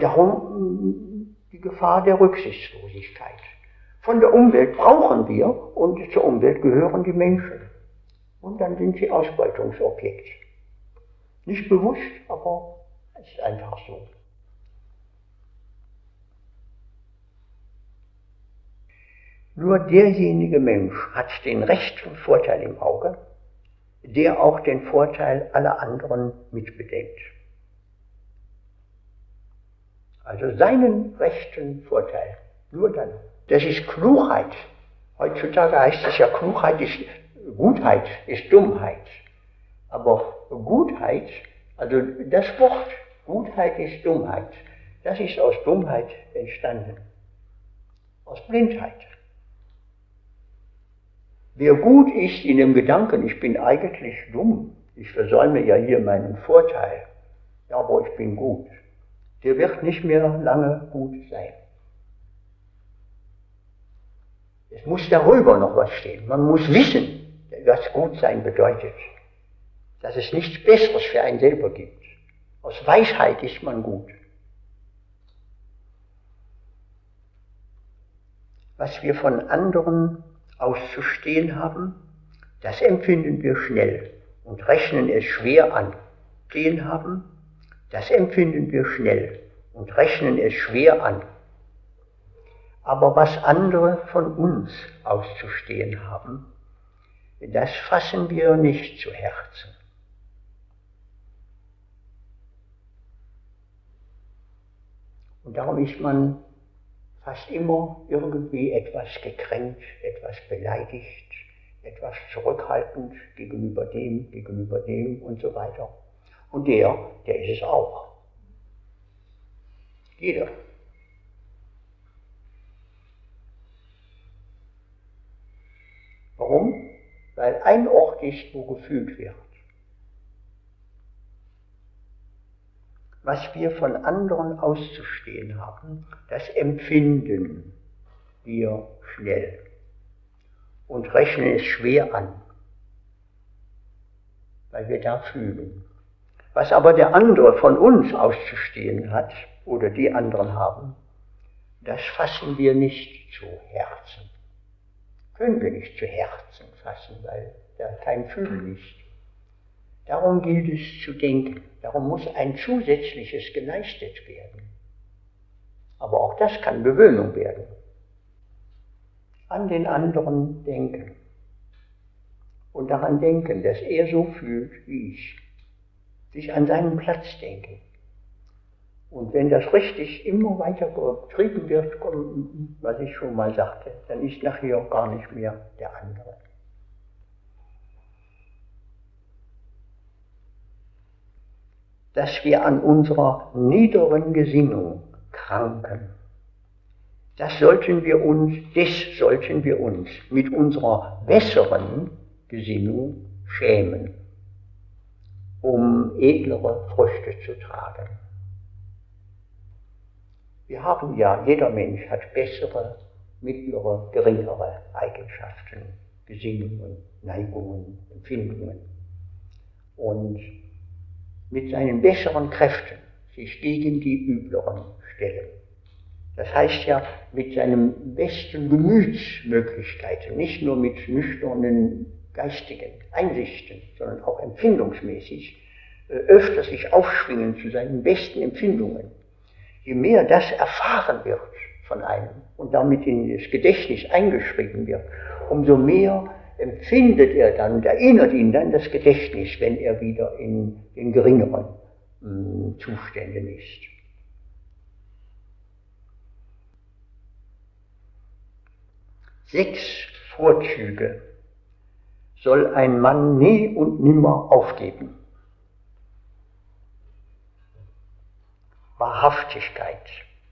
S1: darum die Gefahr der Rücksichtslosigkeit. Von der Umwelt brauchen wir und zur Umwelt gehören die Menschen. Und dann sind sie Ausbeutungsobjekt. Nicht bewusst, aber es ist einfach so. Nur derjenige Mensch hat den rechten Vorteil im Auge, der auch den Vorteil aller anderen mitbedenkt. Also seinen rechten Vorteil, nur dann. Das ist Klugheit. Heutzutage heißt es ja, Gutheit ist Dummheit. Aber Gutheit, also das Wort Gutheit ist Dummheit, das ist aus Dummheit entstanden. Aus Blindheit. Wer gut ist in dem Gedanken, ich bin eigentlich dumm, ich versäume ja hier meinen Vorteil, ja, aber ich bin gut, der wird nicht mehr lange gut sein. Es muss darüber noch was stehen. Man muss wissen, was gut sein bedeutet. Dass es nichts Besseres für einen selber gibt. Aus Weisheit ist man gut. Was wir von anderen auszustehen haben, das empfinden wir schnell und rechnen es schwer an. Stehen haben, das empfinden wir schnell und rechnen es schwer an. Aber was andere von uns auszustehen haben, das fassen wir nicht zu Herzen. Und darum ist man fast immer irgendwie etwas gekränkt, etwas beleidigt, etwas zurückhaltend gegenüber dem und so weiter. Und der ist es auch. Jeder. Warum? Weil ein Ort ist, wo gefühlt wird. Was wir von anderen auszustehen haben, das empfinden wir schnell und rechnen es schwer an, weil wir da fühlen. Was aber der andere von uns auszustehen hat oder die anderen haben, das fassen wir nicht zu Herzen. Können wir nicht zu Herzen fassen, weil da kein Fühlen ist. Darum gilt es zu denken. Darum muss ein zusätzliches geleistet werden. Aber auch das kann Gewöhnung werden. An den anderen denken. und daran denken, dass er so fühlt wie ich. Sich an seinen Platz denken. Und wenn das richtig immer weiter betrieben wird, was ich schon mal sagte, dann ist nachher auch gar nicht mehr der andere. Dass wir an unserer niederen Gesinnung kranken, das sollten wir uns mit unserer besseren Gesinnung schämen, um edlere Früchte zu tragen. Wir haben ja, jeder Mensch hat bessere, mittlere, geringere Eigenschaften, Gesinnungen, Neigungen, Empfindungen. Und mit seinen besseren Kräften sich gegen die übleren stellen. Das heißt ja, mit seinen besten Gemütsmöglichkeiten, nicht nur mit nüchternen geistigen Einsichten, sondern auch empfindungsmäßig, öfter sich aufschwingen zu seinen besten Empfindungen. Je mehr das erfahren wird von einem und damit in das Gedächtnis eingeschrieben wird, umso mehr empfindet er dann und erinnert ihn dann das Gedächtnis, wenn er wieder in den geringeren Zuständen ist. Sechs Vorzüge soll ein Mann nie und nimmer aufgeben. Wahrhaftigkeit.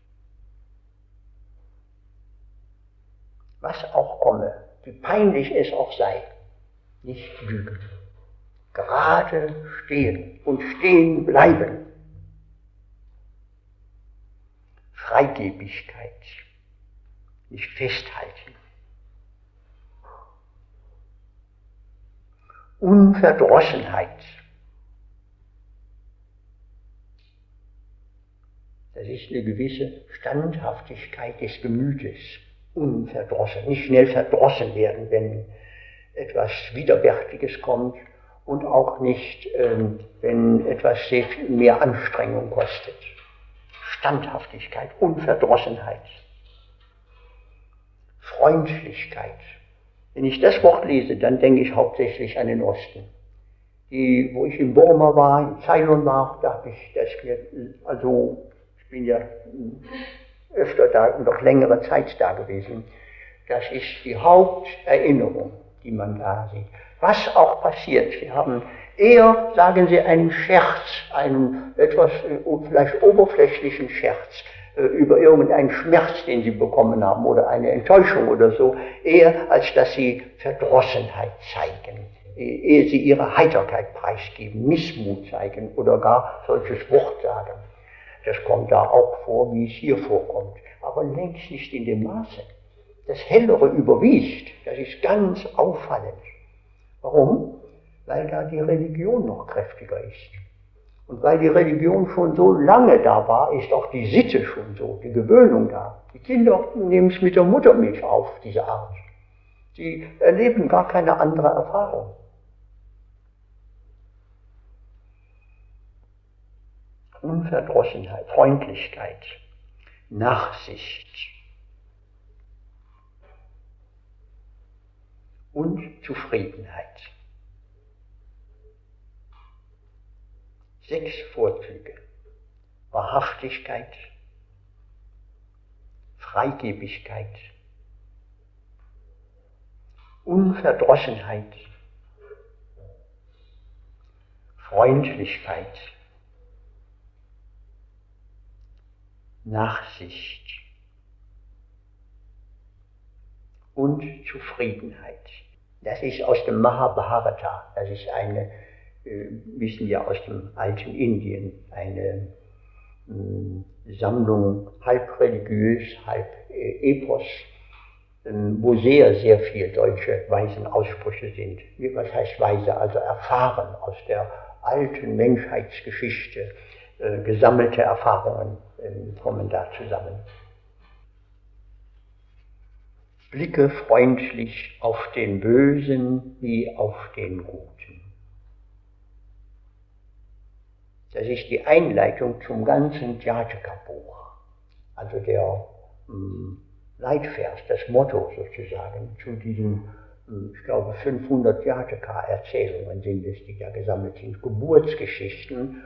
S1: Was auch komme, wie peinlich es auch sei, nicht lügen. Gerade stehen und stehen bleiben. Freigebigkeit, nicht festhalten. Unverdrossenheit. Das ist eine gewisse Standhaftigkeit des Gemütes. Unverdrossen, nicht schnell verdrossen werden, wenn etwas Widerwärtiges kommt und auch nicht, wenn etwas sehr viel mehr Anstrengung kostet. Standhaftigkeit, Unverdrossenheit, Freundlichkeit. Wenn ich das Wort lese, dann denke ich hauptsächlich an den Osten. Wo ich in Burma war, in Ceylon war, da habe ich das, also ich bin ja öfter da und auch längere Zeit da gewesen. Das ist die Haupterinnerung, die man da sieht. Was auch passiert, wir haben eher, sagen Sie, einen Scherz, einen etwas vielleicht oberflächlichen Scherz über irgendeinen Schmerz, den Sie bekommen haben oder eine Enttäuschung oder so, eher als dass Sie Verdrossenheit zeigen, ehe Sie Ihre Heiterkeit preisgeben, Missmut zeigen oder gar solches Wort sagen. Das kommt da auch vor, wie es hier vorkommt, aber längst nicht in dem Maße. Das Hellere überwiegt, das ist ganz auffallend. Warum? Weil da die Religion noch kräftiger ist. Und weil die Religion schon so lange da war, ist auch die Sitte schon so, die Gewöhnung da. Die Kinder nehmen es mit der Muttermilch auf, diese Art. Sie erleben gar keine andere Erfahrung. Unverdrossenheit, Freundlichkeit, Nachsicht und Zufriedenheit. 6 Vorzüge. Wahrhaftigkeit, Freigebigkeit, Unverdrossenheit, Freundlichkeit, Nachsicht und Zufriedenheit. Das ist aus dem Mahabharata, das ist eine, wissen wir aus dem alten Indien, eine Sammlung halb religiös, halb Epos, wo sehr, sehr viel solche weisen Aussprüche sind. Was heißt weise? Also erfahren aus der alten Menschheitsgeschichte, gesammelte Erfahrungen kommen da zusammen. Blicke freundlich auf den Bösen wie auf den Guten. Das ist die Einleitung zum ganzen Jataka-Buch, also der Leitvers, das Motto sozusagen zu diesem ich glaube 500 Jataka-Erzählungen sind es, die da gesammelt sind, Geburtsgeschichten.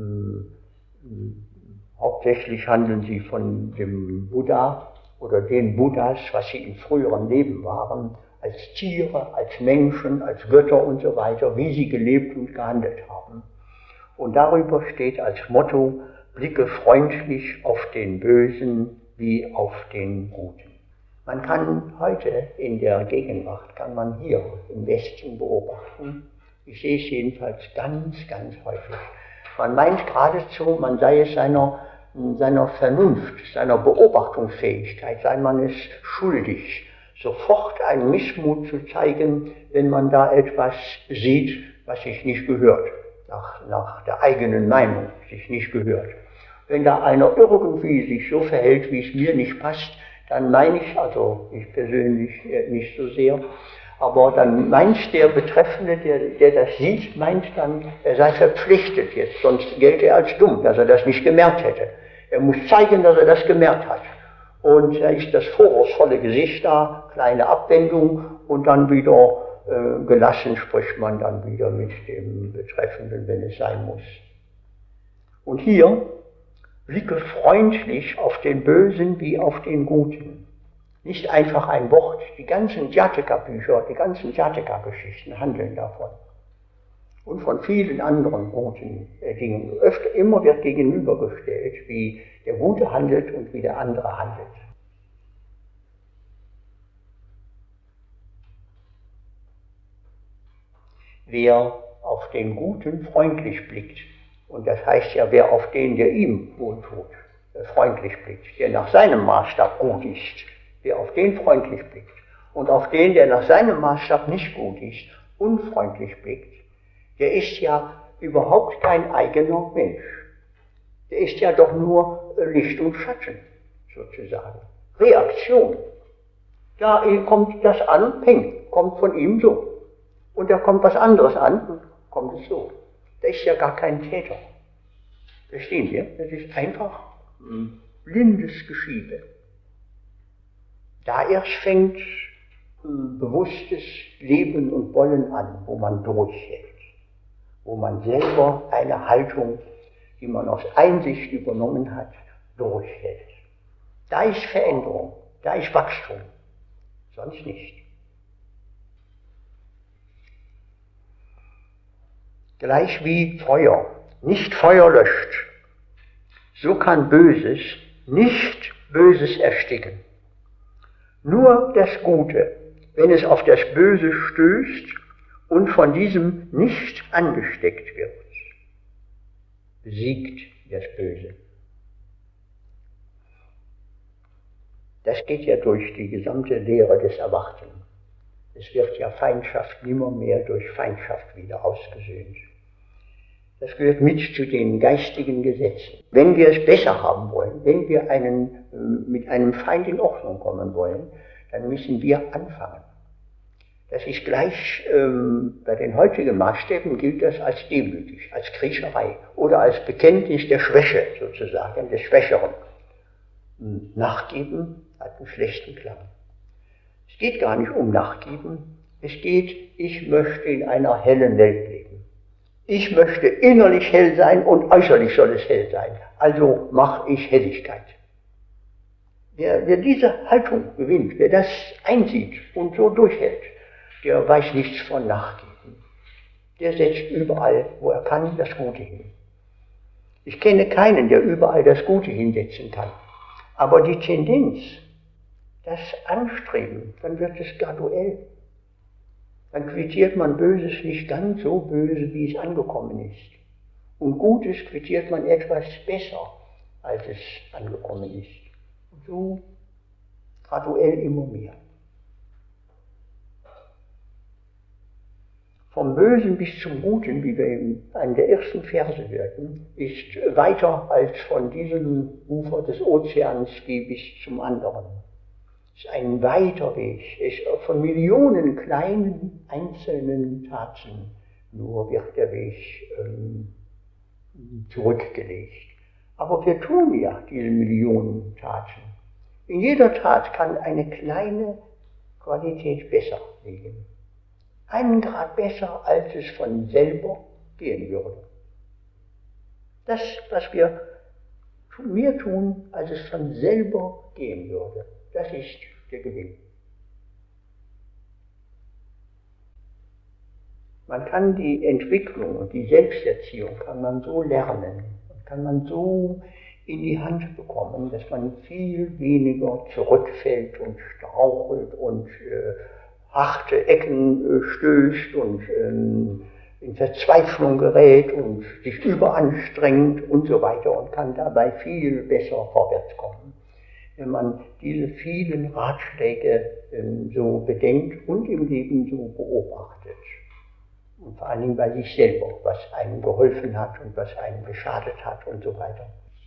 S1: Hauptsächlich handeln sie von dem Buddha oder den Buddhas, was sie in früheren Leben waren, als Tiere, als Menschen, als Götter und so weiter, wie sie gelebt und gehandelt haben. Und darüber steht als Motto: Blicke freundlich auf den Bösen wie auf den Guten. Man kann heute in der Gegenwart, kann man hier im Westen beobachten, ich sehe es jedenfalls ganz, ganz häufig, man meint geradezu, man sei es seiner Vernunft, seiner Beobachtungsfähigkeit, sei man es schuldig, sofort einen Missmut zu zeigen, wenn man da etwas sieht, was sich nicht gehört, nach der eigenen Meinung sich nicht gehört. Wenn da einer irgendwie sich so verhält, wie es mir nicht passt, dann meine ich, also ich persönlich nicht so sehr, aber dann meint der Betreffende, der das sieht, meint dann, er sei verpflichtet jetzt, sonst gelte er als dumm, dass er das nicht gemerkt hätte. Er muss zeigen, dass er das gemerkt hat. Und da ist das vorwurfsvolle Gesicht da, kleine Abwendung und dann wieder gelassen spricht man dann wieder mit dem Betreffenden, wenn es sein muss. Und hier blicke freundlich auf den Bösen wie auf den Guten. Nicht einfach ein Wort, die ganzen Jataka-Bücher, die ganzen Jataka-Geschichten handeln davon. Und von vielen anderen guten Dingen. Immer wird gegenübergestellt, wie der Gute handelt und wie der andere handelt. Wer auf den Guten freundlich blickt, und das heißt ja, wer auf den, der ihm wohltut, freundlich blickt, der nach seinem Maßstab gut ist, wer auf den freundlich blickt und auf den, der nach seinem Maßstab nicht gut ist, unfreundlich blickt, der ist ja überhaupt kein eigener Mensch. Der ist ja doch nur Licht und Schatten, sozusagen. Reaktion. Da kommt das an, peng, kommt von ihm so. Und da kommt was anderes an, kommt es so. Da ist ja gar kein Täter. Verstehen Sie? Das ist einfach blindes Geschiebe. Da erst fängt bewusstes Leben und Wollen an, wo man durchhält. Wo man selber eine Haltung, die man aus Einsicht übernommen hat, durchhält. Da ist Veränderung, da ist Wachstum, sonst nicht. Gleich wie Feuer nicht Feuer löscht, so kann Böses nicht Böses ersticken. Nur das Gute, wenn es auf das Böse stößt und von diesem nicht angesteckt wird, besiegt das Böse. Das geht ja durch die gesamte Lehre des Erwachten. Es wird ja Feindschaft nimmermehr durch Feindschaft wieder ausgesöhnt. Das gehört mit zu den geistigen Gesetzen. Wenn wir es besser haben wollen, wenn wir mit einem Feind in Ordnung kommen wollen, dann müssen wir anfangen. Das ist gleich, bei den heutigen Maßstäben gilt das als demütig, als Kriecherei oder als Bekenntnis der Schwäche sozusagen, des Schwächeren. Nachgeben hat einen schlechten Klang. Es geht gar nicht um Nachgeben, es geht, ich möchte in einer hellen Welt leben. Ich möchte innerlich hell sein und äußerlich soll es hell sein. Also mache ich Helligkeit. Wer diese Haltung gewinnt, wer das einsieht und so durchhält, der weiß nichts von Nachgeben. Der setzt überall, wo er kann, das Gute hin. Ich kenne keinen, der überall das Gute hinsetzen kann. Aber die Tendenz, das Anstreben, dann wird es graduell. Dann quittiert man Böses nicht ganz so böse, wie es angekommen ist. Und Gutes quittiert man etwas besser, als es angekommen ist. Und so graduell immer mehr. Vom Bösen bis zum Guten, wie wir in einem der ersten Verse hörten, ist weiter als von diesem Ufer des Ozeans wie bis zum anderen. Es ist ein weiter Weg, es ist von Millionen kleinen einzelnen Taten nur wird der Weg zurückgelegt. Aber wir tun ja diese Millionen Taten. In jeder Tat kann eine kleine Qualität besser liegen. einen Grad besser, als es von selber gehen würde. Das, was wir mehr tun, als es von selber gehen würde, das ist der Gewinn. Man kann die Entwicklung und die Selbsterziehung kann man so lernen, kann man so in die Hand bekommen, dass man viel weniger zurückfällt und strauchelt und harte Ecken stößt und in Verzweiflung gerät und sich überanstrengt und so weiter und kann dabei viel besser vorwärts kommen, wenn man diese vielen Ratschläge so bedenkt und im Leben so beobachtet. Und vor allen Dingen bei sich selber, was einem geholfen hat und was einem geschadet hat und so weiter.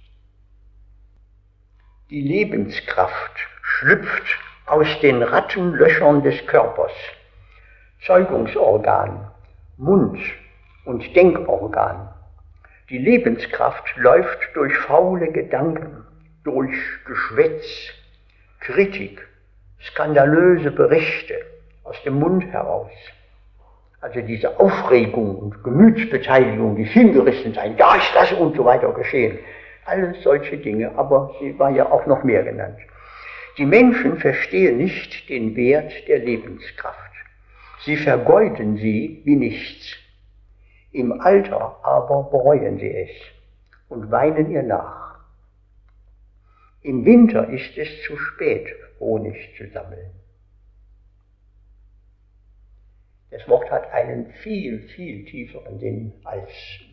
S1: Die Lebenskraft schlüpft aus den Rattenlöchern des Körpers. Zeugungsorgan, Mund und Denkorgan. Die Lebenskraft läuft durch faule Gedanken, durch Geschwätz, Kritik, skandalöse Berichte aus dem Mund heraus. Also diese Aufregung und Gemütsbeteiligung, die hingerissen sein, da ist das und so weiter geschehen. Alles solche Dinge, aber sie war ja auch noch mehr genannt. Die Menschen verstehen nicht den Wert der Lebenskraft. Sie vergeuden sie wie nichts. Im Alter aber bereuen sie es und weinen ihr nach. Im Winter ist es zu spät, Honig zu sammeln. Das Wort hat einen viel, viel tieferen Sinn, als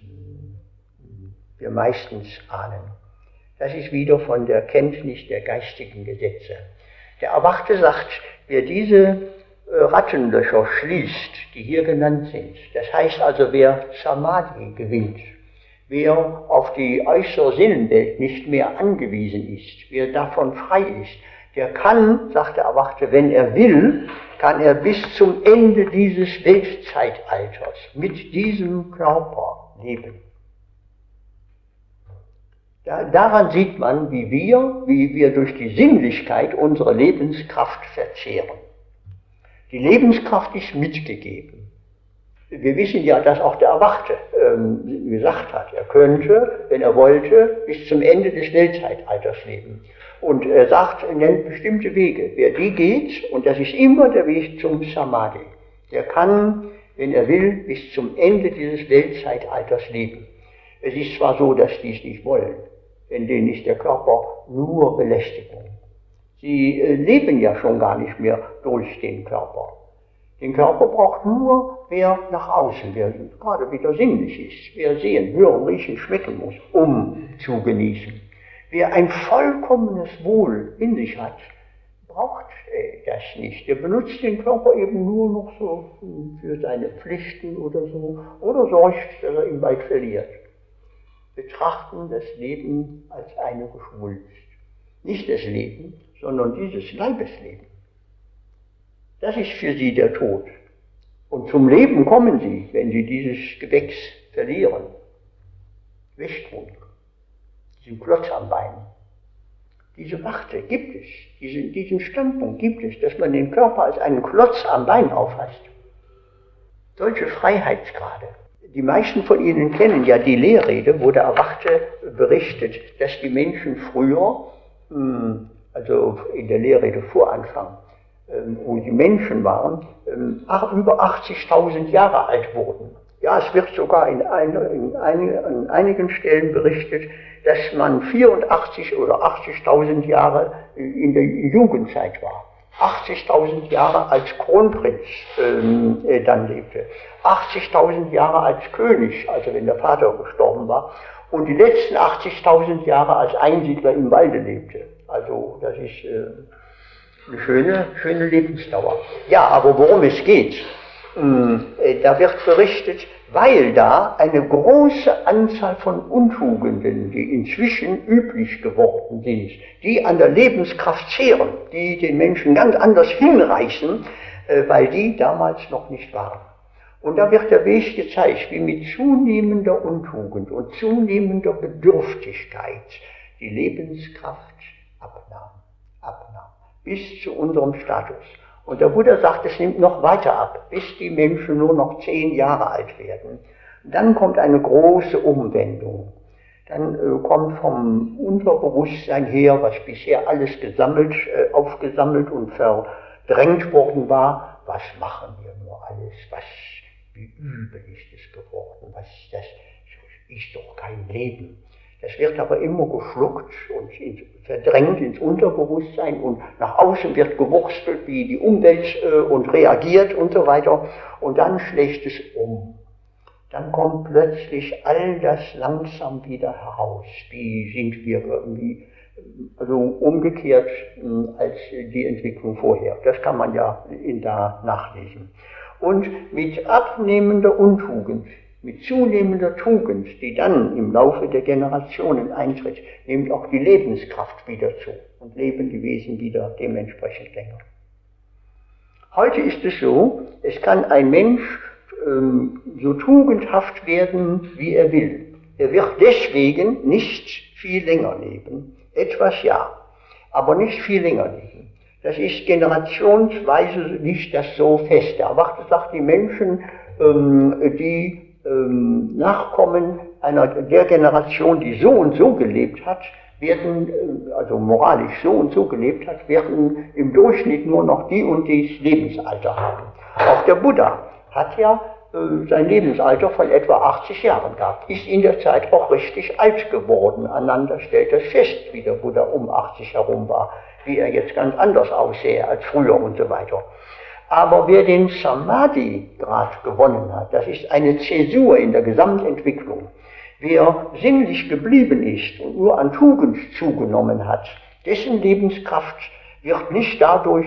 S1: wir meistens ahnen. Das ist wieder von der Kenntnis der geistigen Gesetze. Der Erwachte sagt, wer diese Rattenlöcher schließt, die hier genannt sind, das heißt also, wer Samadhi gewinnt, wer auf die äußere Sinnenwelt nicht mehr angewiesen ist, wer davon frei ist, der kann, sagt der Erwachte, wenn er will, kann er bis zum Ende dieses Weltzeitalters mit diesem Körper leben. Daran sieht man, wie wir durch die Sinnlichkeit unsere Lebenskraft verzehren. Die Lebenskraft ist mitgegeben. Wir wissen ja, dass auch der Erwachte gesagt hat, er könnte, wenn er wollte, bis zum Ende des Weltzeitalters leben. Und er sagt, er nennt bestimmte Wege. Wer die geht, und das ist immer der Weg zum Samadhi, der kann, wenn er will, bis zum Ende dieses Weltzeitalters leben. Es ist zwar so, dass die es nicht wollen, denn denen ist der Körper nur Belästigung. Sie leben ja schon gar nicht mehr durch den Körper. Den Körper braucht nur, wer nach außen, wer gerade wieder sinnlich ist, wer sehen, hören, riechen, schmecken muss, um zu genießen. Wer ein vollkommenes Wohl in sich hat, braucht das nicht. Der benutzt den Körper eben nur noch so für seine Pflichten oder so, oder sorgt, dass er ihn bald verliert. Betrachten das Leben als eine Geschwulst. Nicht das Leben, sondern dieses Leibesleben. Das ist für sie der Tod. Und zum Leben kommen sie, wenn sie dieses Gewächs verlieren. Wegtun. Diesen Klotz am Bein. Diese Warte gibt es, diesen Standpunkt gibt es, dass man den Körper als einen Klotz am Bein auffasst. Solche Freiheitsgrade. Die meisten von Ihnen kennen ja die Lehrrede, wo der Erwachte berichtet, dass die Menschen früher, also in der Lehrrede vor Anfang, wo die Menschen waren, über 80.000 Jahre alt wurden. Ja, es wird sogar an einigen Stellen berichtet, dass man 84 oder 80.000 Jahre in der Jugendzeit war. 80.000 Jahre als Kronprinz dann lebte. 80.000 Jahre als König, also wenn der Vater gestorben war. Und die letzten 80.000 Jahre als Einsiedler im Walde lebte. Also das ist eine schöne Lebensdauer. Ja, aber worum es geht, da wird berichtet, weil da eine große Anzahl von Untugenden, die inzwischen üblich geworden sind, die an der Lebenskraft zehren, die den Menschen ganz anders hinreißen, weil die damals noch nicht waren. Und da wird der Weg gezeigt, wie mit zunehmender Untugend und zunehmender Bedürftigkeit die Lebenskraft abnahm, bis zu unserem Status. Und der Buddha sagt, es nimmt noch weiter ab, bis die Menschen nur noch 10 Jahre alt werden. Dann kommt eine große Umwendung. Dann kommt vom Unterbewusstsein her, was bisher alles aufgesammelt und verdrängt worden war, was machen wir nur alles, wie übel ist es geworden, das ist doch kein Leben. Das wird aber immer geschluckt und verdrängt ins Unterbewusstsein und nach außen wird gewurstelt, wie die Umwelt und reagiert und so weiter. Und dann schlägt es um. Dann kommt plötzlich all das langsam wieder heraus. Wie sind wir irgendwie, also umgekehrt als die Entwicklung vorher. Das kann man ja da nachlesen. Und mit abnehmender Untugend, mit zunehmender Tugend, die dann im Laufe der Generationen eintritt, nimmt auch die Lebenskraft wieder zu und leben die Wesen wieder dementsprechend länger. Heute ist es so, es kann ein Mensch so tugendhaft werden, wie er will. Er wird deswegen nicht viel länger leben, etwas ja, aber nicht viel länger leben. Das ist generationsweise nicht das so Feste. Aber das sagt die Menschen, die Nachkommen der Generation, die so und so gelebt hat, also moralisch so und so gelebt hat, werden im Durchschnitt nur noch die und dies Lebensalter haben. Auch der Buddha hat ja sein Lebensalter von etwa 80 Jahren gehabt, ist in der Zeit auch richtig alt geworden. Ananda stellt das fest, wie der Buddha um 80 herum war, wie er jetzt ganz anders aussähe als früher und so weiter. Aber wer den Samadhi-Grad gewonnen hat, das ist eine Zäsur in der Gesamtentwicklung. Wer sinnlich geblieben ist und nur an Tugend zugenommen hat, dessen Lebenskraft wird nicht dadurch,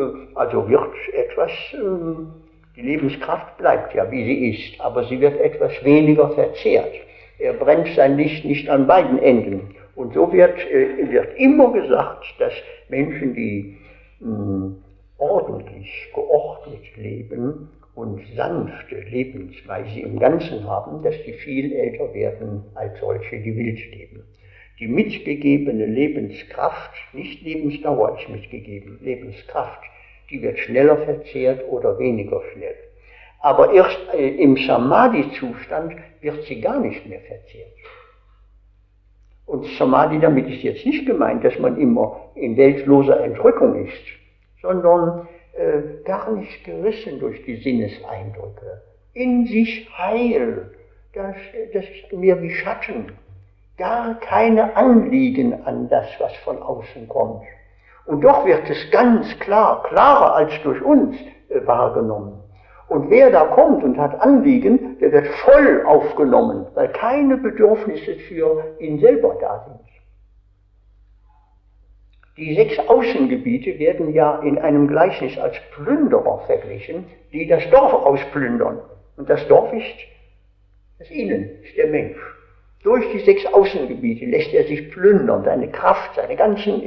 S1: die Lebenskraft bleibt ja, wie sie ist, aber sie wird etwas weniger verzehrt. Er brennt sein Licht nicht an beiden Enden. Und so wird immer gesagt, dass Menschen, die ordentlich, geordnet leben und sanfte Lebensweise im Ganzen haben, dass die viel älter werden als solche, die wild leben. Die mitgegebene Lebenskraft, nicht Lebensdauer ist mitgegeben, Lebenskraft, die wird schneller verzehrt oder weniger schnell. Aber erst im Samadhi-Zustand wird sie gar nicht mehr verzehrt. Und Samadhi, damit ist jetzt nicht gemeint, dass man immer in weltloser Entrückung ist, sondern gar nicht gerissen durch die Sinneseindrücke. In sich heil, das ist mir wie Schatten. Gar keine Anliegen an das, was von außen kommt. Und doch wird es ganz klar, klarer als durch uns wahrgenommen. Und wer da kommt und hat Anliegen, der wird voll aufgenommen, weil keine Bedürfnisse für ihn selber da sind. Die 6 Außengebiete werden ja in einem Gleichnis als Plünderer verglichen, die das Dorf ausplündern. Und das Dorf ist das Innen, ist der Mensch. Durch die 6 Außengebiete lässt er sich plündern, seine Kraft, seine ganzen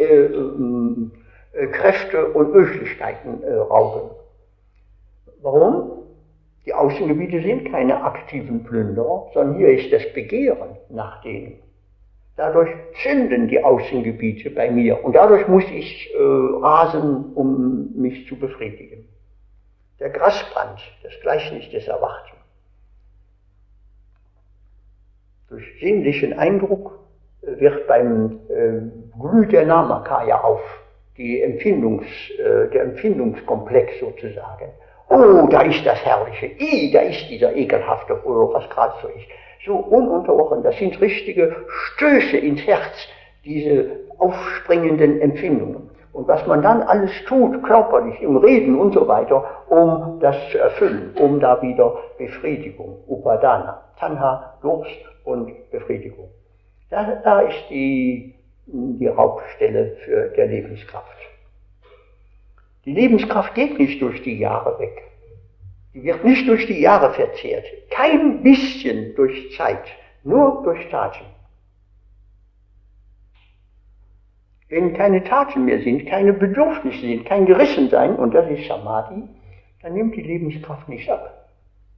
S1: Kräfte und Möglichkeiten rauben. Warum? Die Außengebiete sind keine aktiven Plünderer, sondern hier ist das Begehren nach denen. Dadurch zünden die Außengebiete bei mir und dadurch muss ich rasen, um mich zu befriedigen. Der Grasbrand, das Gleichnis des Erwachten. Durch sinnlichen Eindruck wird beim Glüh der Namakaya auf, der Empfindungskomplex sozusagen. Oh, da ist das Herrliche, da ist dieser ekelhafte, was gerade so ist. So ununterbrochen, das sind richtige Stöße ins Herz, diese aufspringenden Empfindungen. Und was man dann alles tut, körperlich, im Reden und so weiter, um das zu erfüllen, um da wieder Befriedigung, Upadana, Tanha, Durst und Befriedigung. Da ist die Raubstelle der Lebenskraft. Die Lebenskraft geht nicht durch die Jahre weg. Die wird nicht durch die Jahre verzehrt. Kein bisschen durch Zeit, nur durch Taten. Wenn keine Taten mehr sind, keine Bedürfnisse sind, kein Gerissensein, und das ist Samadhi, dann nimmt die Lebenskraft nicht ab.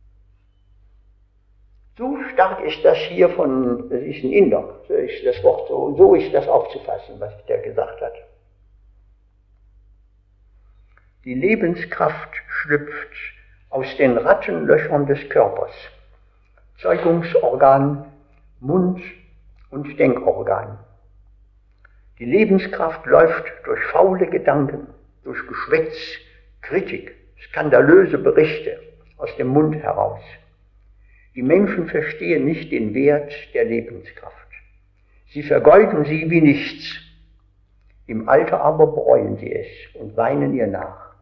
S1: So stark ist das hier das ist ein Inder, so ist das Wort so ist das aufzufassen, was der gesagt hat. Die Lebenskraft schlüpft aus den Rattenlöchern des Körpers. Zeugungsorgan, Mund und Denkorgan. Die Lebenskraft läuft durch faule Gedanken, durch Geschwätz, Kritik, skandalöse Berichte aus dem Mund heraus. Die Menschen verstehen nicht den Wert der Lebenskraft. Sie vergeuden sie wie nichts. Im Alter aber bereuen sie es und weinen ihr nach.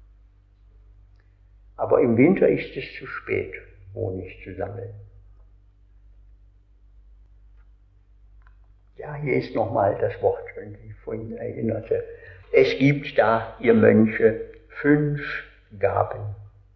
S1: Aber im Winter ist es zu spät, Honig zu sammeln. Ja, hier ist nochmal das Wort, wenn ich vorhin erinnerte. Es gibt da, ihr Mönche, 5 Gaben.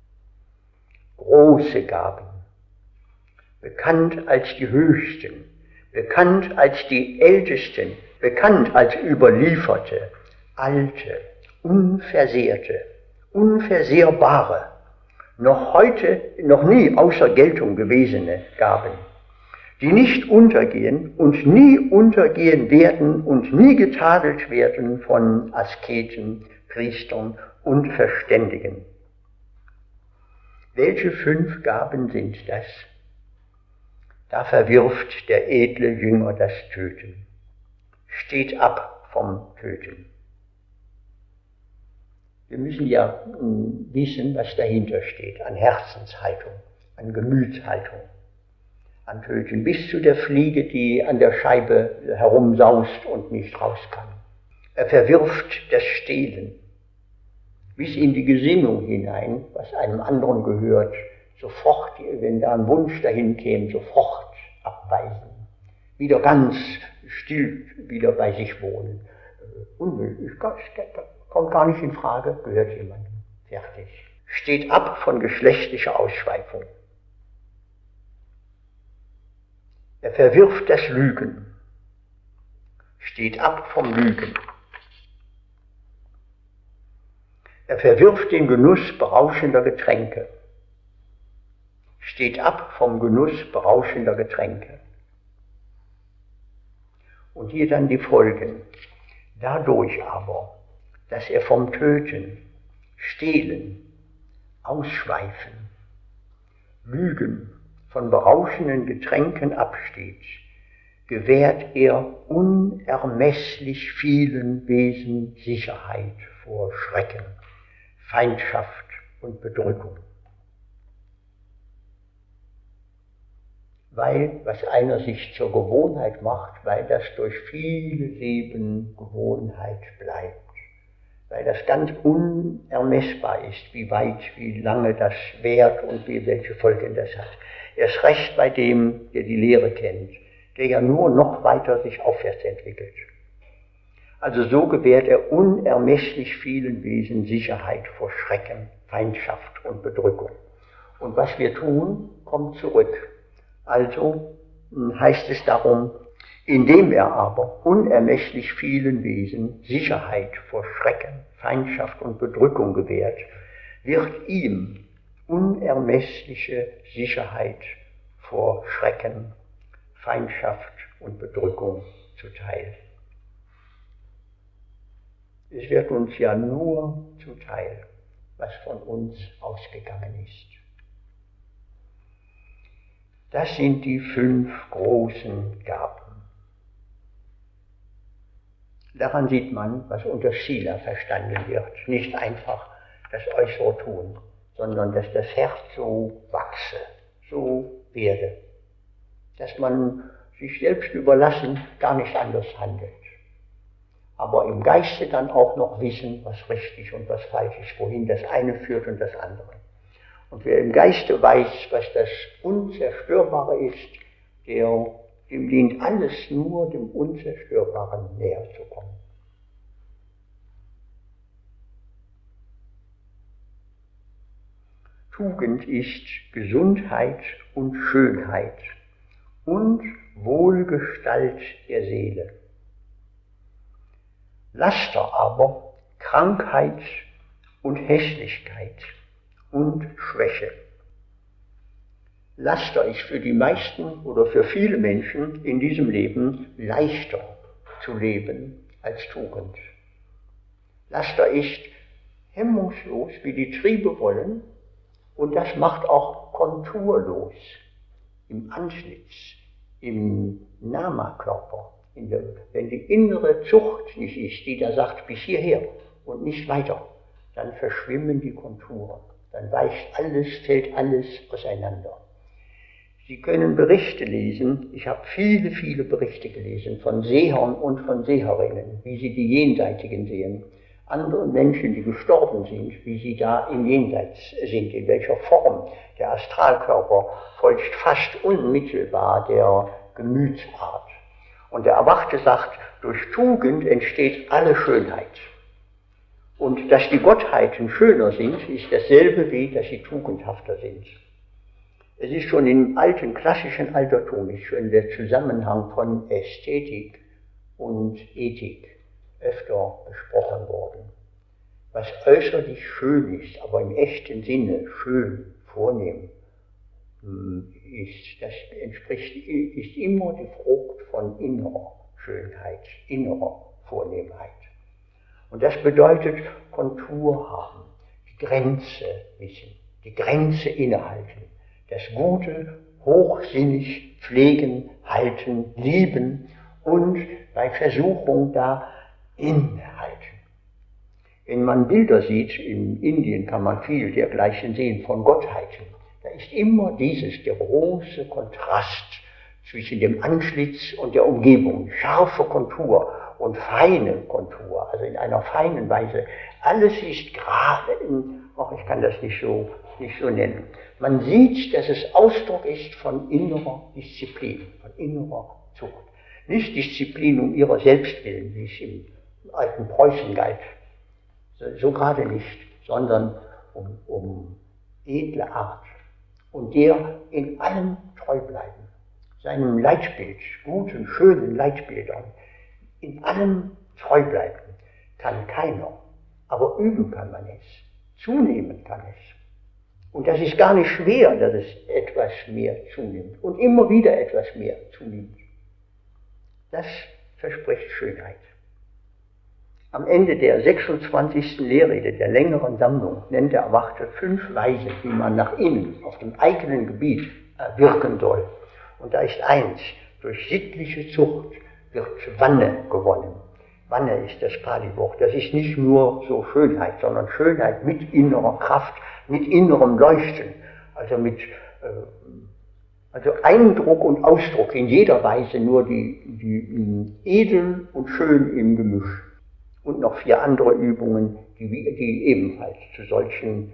S1: Große Gaben. Bekannt als die höchsten, bekannt als die ältesten, bekannt als überlieferte, alte, unversehrte, unversehrbare, noch heute, noch nie außer Geltung gewesene Gaben, die nicht untergehen und nie untergehen werden und nie getadelt werden von Asketen, Priestern und Verständigen. Welche 5 Gaben sind das? Da verwirft der edle Jünger das Töten, steht ab vom Töten. Wir müssen ja wissen, was dahinter steht, an Herzenshaltung, an Gemütshaltung, an Töten, bis zu der Fliege, die an der Scheibe herumsaust und nicht raus kann. Er verwirft das Stehlen, bis in die Gesinnung hinein, was einem anderen gehört, sofort, wenn da ein Wunsch dahin käme, sofort abweisen. Wieder ganz still, wieder bei sich wohnen. Unmöglich, kommt gar nicht in Frage, gehört jemandem. Fertig. Steht ab von geschlechtlicher Ausschweifung. Er verwirft das Lügen. Steht ab vom Lügen. Er verwirft den Genuss berauschender Getränke. Steht ab vom Genuss berauschender Getränke. Und hier dann die Folgen. Dadurch aber, dass er vom Töten, Stehlen, Ausschweifen, Lügen von berauschenden Getränken absteht, gewährt er unermesslich vielen Wesen Sicherheit vor Schrecken, Feindschaft und Bedrückung. Weil, was einer sich zur Gewohnheit macht, weil das durch viele Leben Gewohnheit bleibt. Weil das ganz unermessbar ist, wie weit, wie lange das währt und welche Folgen das hat. Erst recht bei dem, der die Lehre kennt, der ja nur noch weiter sich aufwärts entwickelt. Also so gewährt er unermesslich vielen Wesen Sicherheit vor Schrecken, Feindschaft und Bedrückung. Und was wir tun, kommt zurück. Also heißt es darum, indem er aber unermesslich vielen Wesen Sicherheit vor Schrecken, Feindschaft und Bedrückung gewährt, wird ihm unermessliche Sicherheit vor Schrecken, Feindschaft und Bedrückung zuteil. Es wird uns ja nur zuteil, was von uns ausgegangen ist. Das sind die 5 großen Gaben. Daran sieht man, was unter Sila verstanden wird. Nicht einfach das äußere Tun, sondern dass das Herz so wachse, so werde. Dass man sich selbst überlassen gar nicht anders handelt. Aber im Geiste dann auch noch wissen, was richtig und was falsch ist, wohin das eine führt und das andere. Und wer im Geiste weiß, was das Unzerstörbare ist, dem dient alles nur, dem Unzerstörbaren näher zu kommen. Tugend ist Gesundheit und Schönheit und Wohlgestalt der Seele. Laster aber Krankheit und Hässlichkeit und Schwäche. Laster ist für die meisten oder für viele Menschen in diesem Leben leichter zu leben als Tugend. Laster ist hemmungslos, wie die Triebe wollen, und das macht auch konturlos im Antlitz, im Nama-Körper. Wenn die innere Zucht nicht ist, die da sagt, bis hierher und nicht weiter, dann verschwimmen die Konturen, dann weicht alles, fällt alles auseinander. Sie können Berichte lesen, ich habe viele, viele Berichte gelesen von Sehern und von Seherinnen, wie sie die Jenseitigen sehen, andere Menschen, die gestorben sind, wie sie da im Jenseits sind, in welcher Form. Der Astralkörper folgt fast unmittelbar der Gemütsart. Und der Erwachte sagt, durch Tugend entsteht alle Schönheit. Und dass die Gottheiten schöner sind, ist dasselbe wie, dass sie tugendhafter sind. Es ist schon im alten klassischen Altertum, ist schon der Zusammenhang von Ästhetik und Ethik öfter besprochen worden. Was äußerlich schön ist, aber im echten Sinne schön, vornehm ist, das ist immer die Frucht von innerer Schönheit, innerer Vornehmheit. Und das bedeutet Kontur haben, die Grenze wissen, die Grenze innehalten, das Gute hochsinnig pflegen, halten, lieben und bei Versuchung da innehalten. Wenn man Bilder sieht, in Indien kann man viel dergleichen sehen von Gottheiten, da ist immer der große Kontrast zwischen dem Antlitz und der Umgebung, scharfe Kontur und feine Kontur, also in einer feinen Weise. Alles ist gerade, ich kann das nicht so nennen. Man sieht, dass es Ausdruck ist von innerer Disziplin, von innerer Zucht. Nicht Disziplin um ihrer selbst willen, wie es im alten Preußen galt, so gerade nicht, sondern um edle Art. Und der in allem treu bleiben, seinem Leitbild, guten, schönen Leitbildern, in allem treu bleiben, kann keiner. Aber üben kann man es, zunehmen kann es. Und das ist gar nicht schwer, dass es etwas mehr zunimmt und immer wieder etwas mehr zunimmt. Das verspricht Schönheit. Am Ende der 26. Lehrrede der längeren Sammlung nennt der Erwachte 5 Weisen, wie man nach innen, auf dem eigenen Gebiet wirken soll. Und da ist eins, durch sittliche Zucht wird Wanne gewonnen. Wanne ist das Pali-Wort. Das ist nicht nur so Schönheit, sondern Schönheit mit innerer Kraft, mit innerem Leuchten, also also Eindruck und Ausdruck in jeder Weise, nur die edel und schön im Gemisch. Und noch 4 andere Übungen, die ebenfalls zu solchen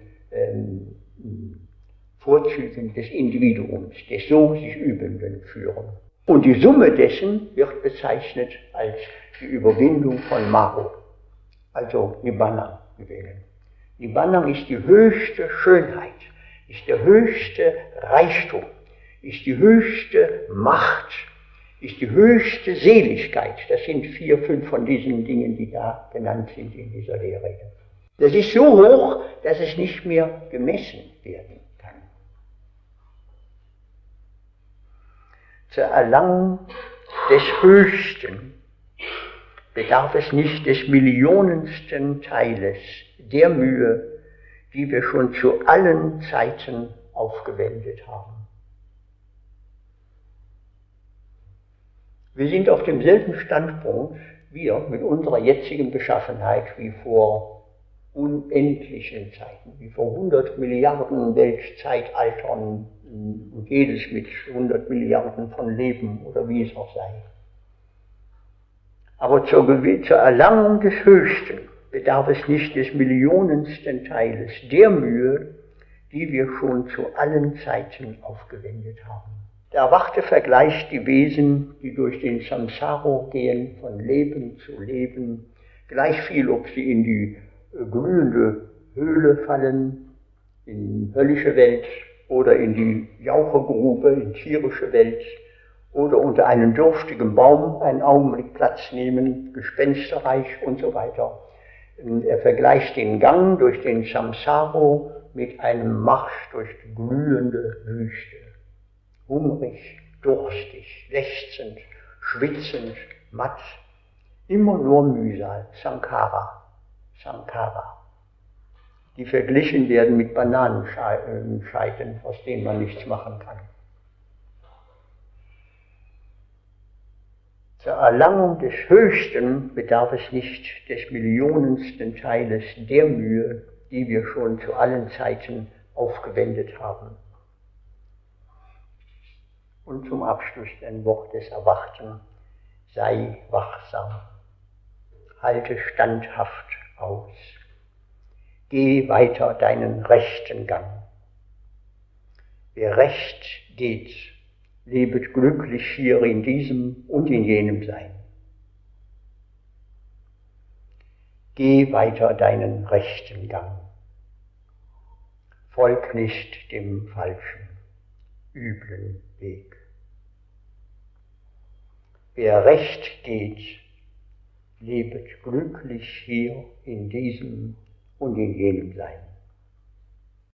S1: Vorzügen des Individuums, des so sich Übenden führen. Und die Summe dessen wird bezeichnet als die Überwindung von Maro, also Nibbana gewählen. Nibbana ist die höchste Schönheit, ist der höchste Reichtum, ist die höchste Macht, ist die höchste Seligkeit. Das sind 4, 5 von diesen Dingen, die da genannt sind in dieser Lehrrede. Das ist so hoch, dass es nicht mehr gemessen werden kann. Zur Erlangung des Höchsten bedarf es nicht des millionensten Teiles der Mühe, die wir schon zu allen Zeiten aufgewendet haben. Wir sind auf demselben Standpunkt, wir mit unserer jetzigen Beschaffenheit, wie vor unendlichen Zeiten, wie vor 100 Milliarden Weltzeitaltern und jedes mit 100 Milliarden von Leben oder wie es auch sei. Aber zur Erlangung des Höchsten bedarf es nicht des millionensten Teiles der Mühe, die wir schon zu allen Zeiten aufgewendet haben. Der Erwachte vergleicht die Wesen, die durch den Samsara gehen, von Leben zu Leben, gleich viel, ob sie in die glühende Höhle fallen, in höllische Welt oder in die Jauchegrube, in tierische Welt oder unter einem dürftigen Baum einen Augenblick Platz nehmen, gespensterreich und so weiter. Er vergleicht den Gang durch den Samsara mit einem Marsch durch die glühende Wüste. Hungrig, durstig, lechzend, schwitzend, matt, immer nur Mühsal, Sankhara. die verglichen werden mit Bananenscheiten, aus denen man nichts machen kann. Zur Erlangung des Höchsten bedarf es nicht des millionensten Teiles der Mühe, die wir schon zu allen Zeiten aufgewendet haben. Und zum Abschluss ein Wort des Erwachten: Sei wachsam, halte standhaft aus, geh weiter deinen rechten Gang. Wer recht geht, lebet glücklich hier in diesem und in jenem Sein. Geh weiter deinen rechten Gang. Folg nicht dem falschen, üblen Weg. Wer recht geht, lebet glücklich hier in diesem und in jenem Sein.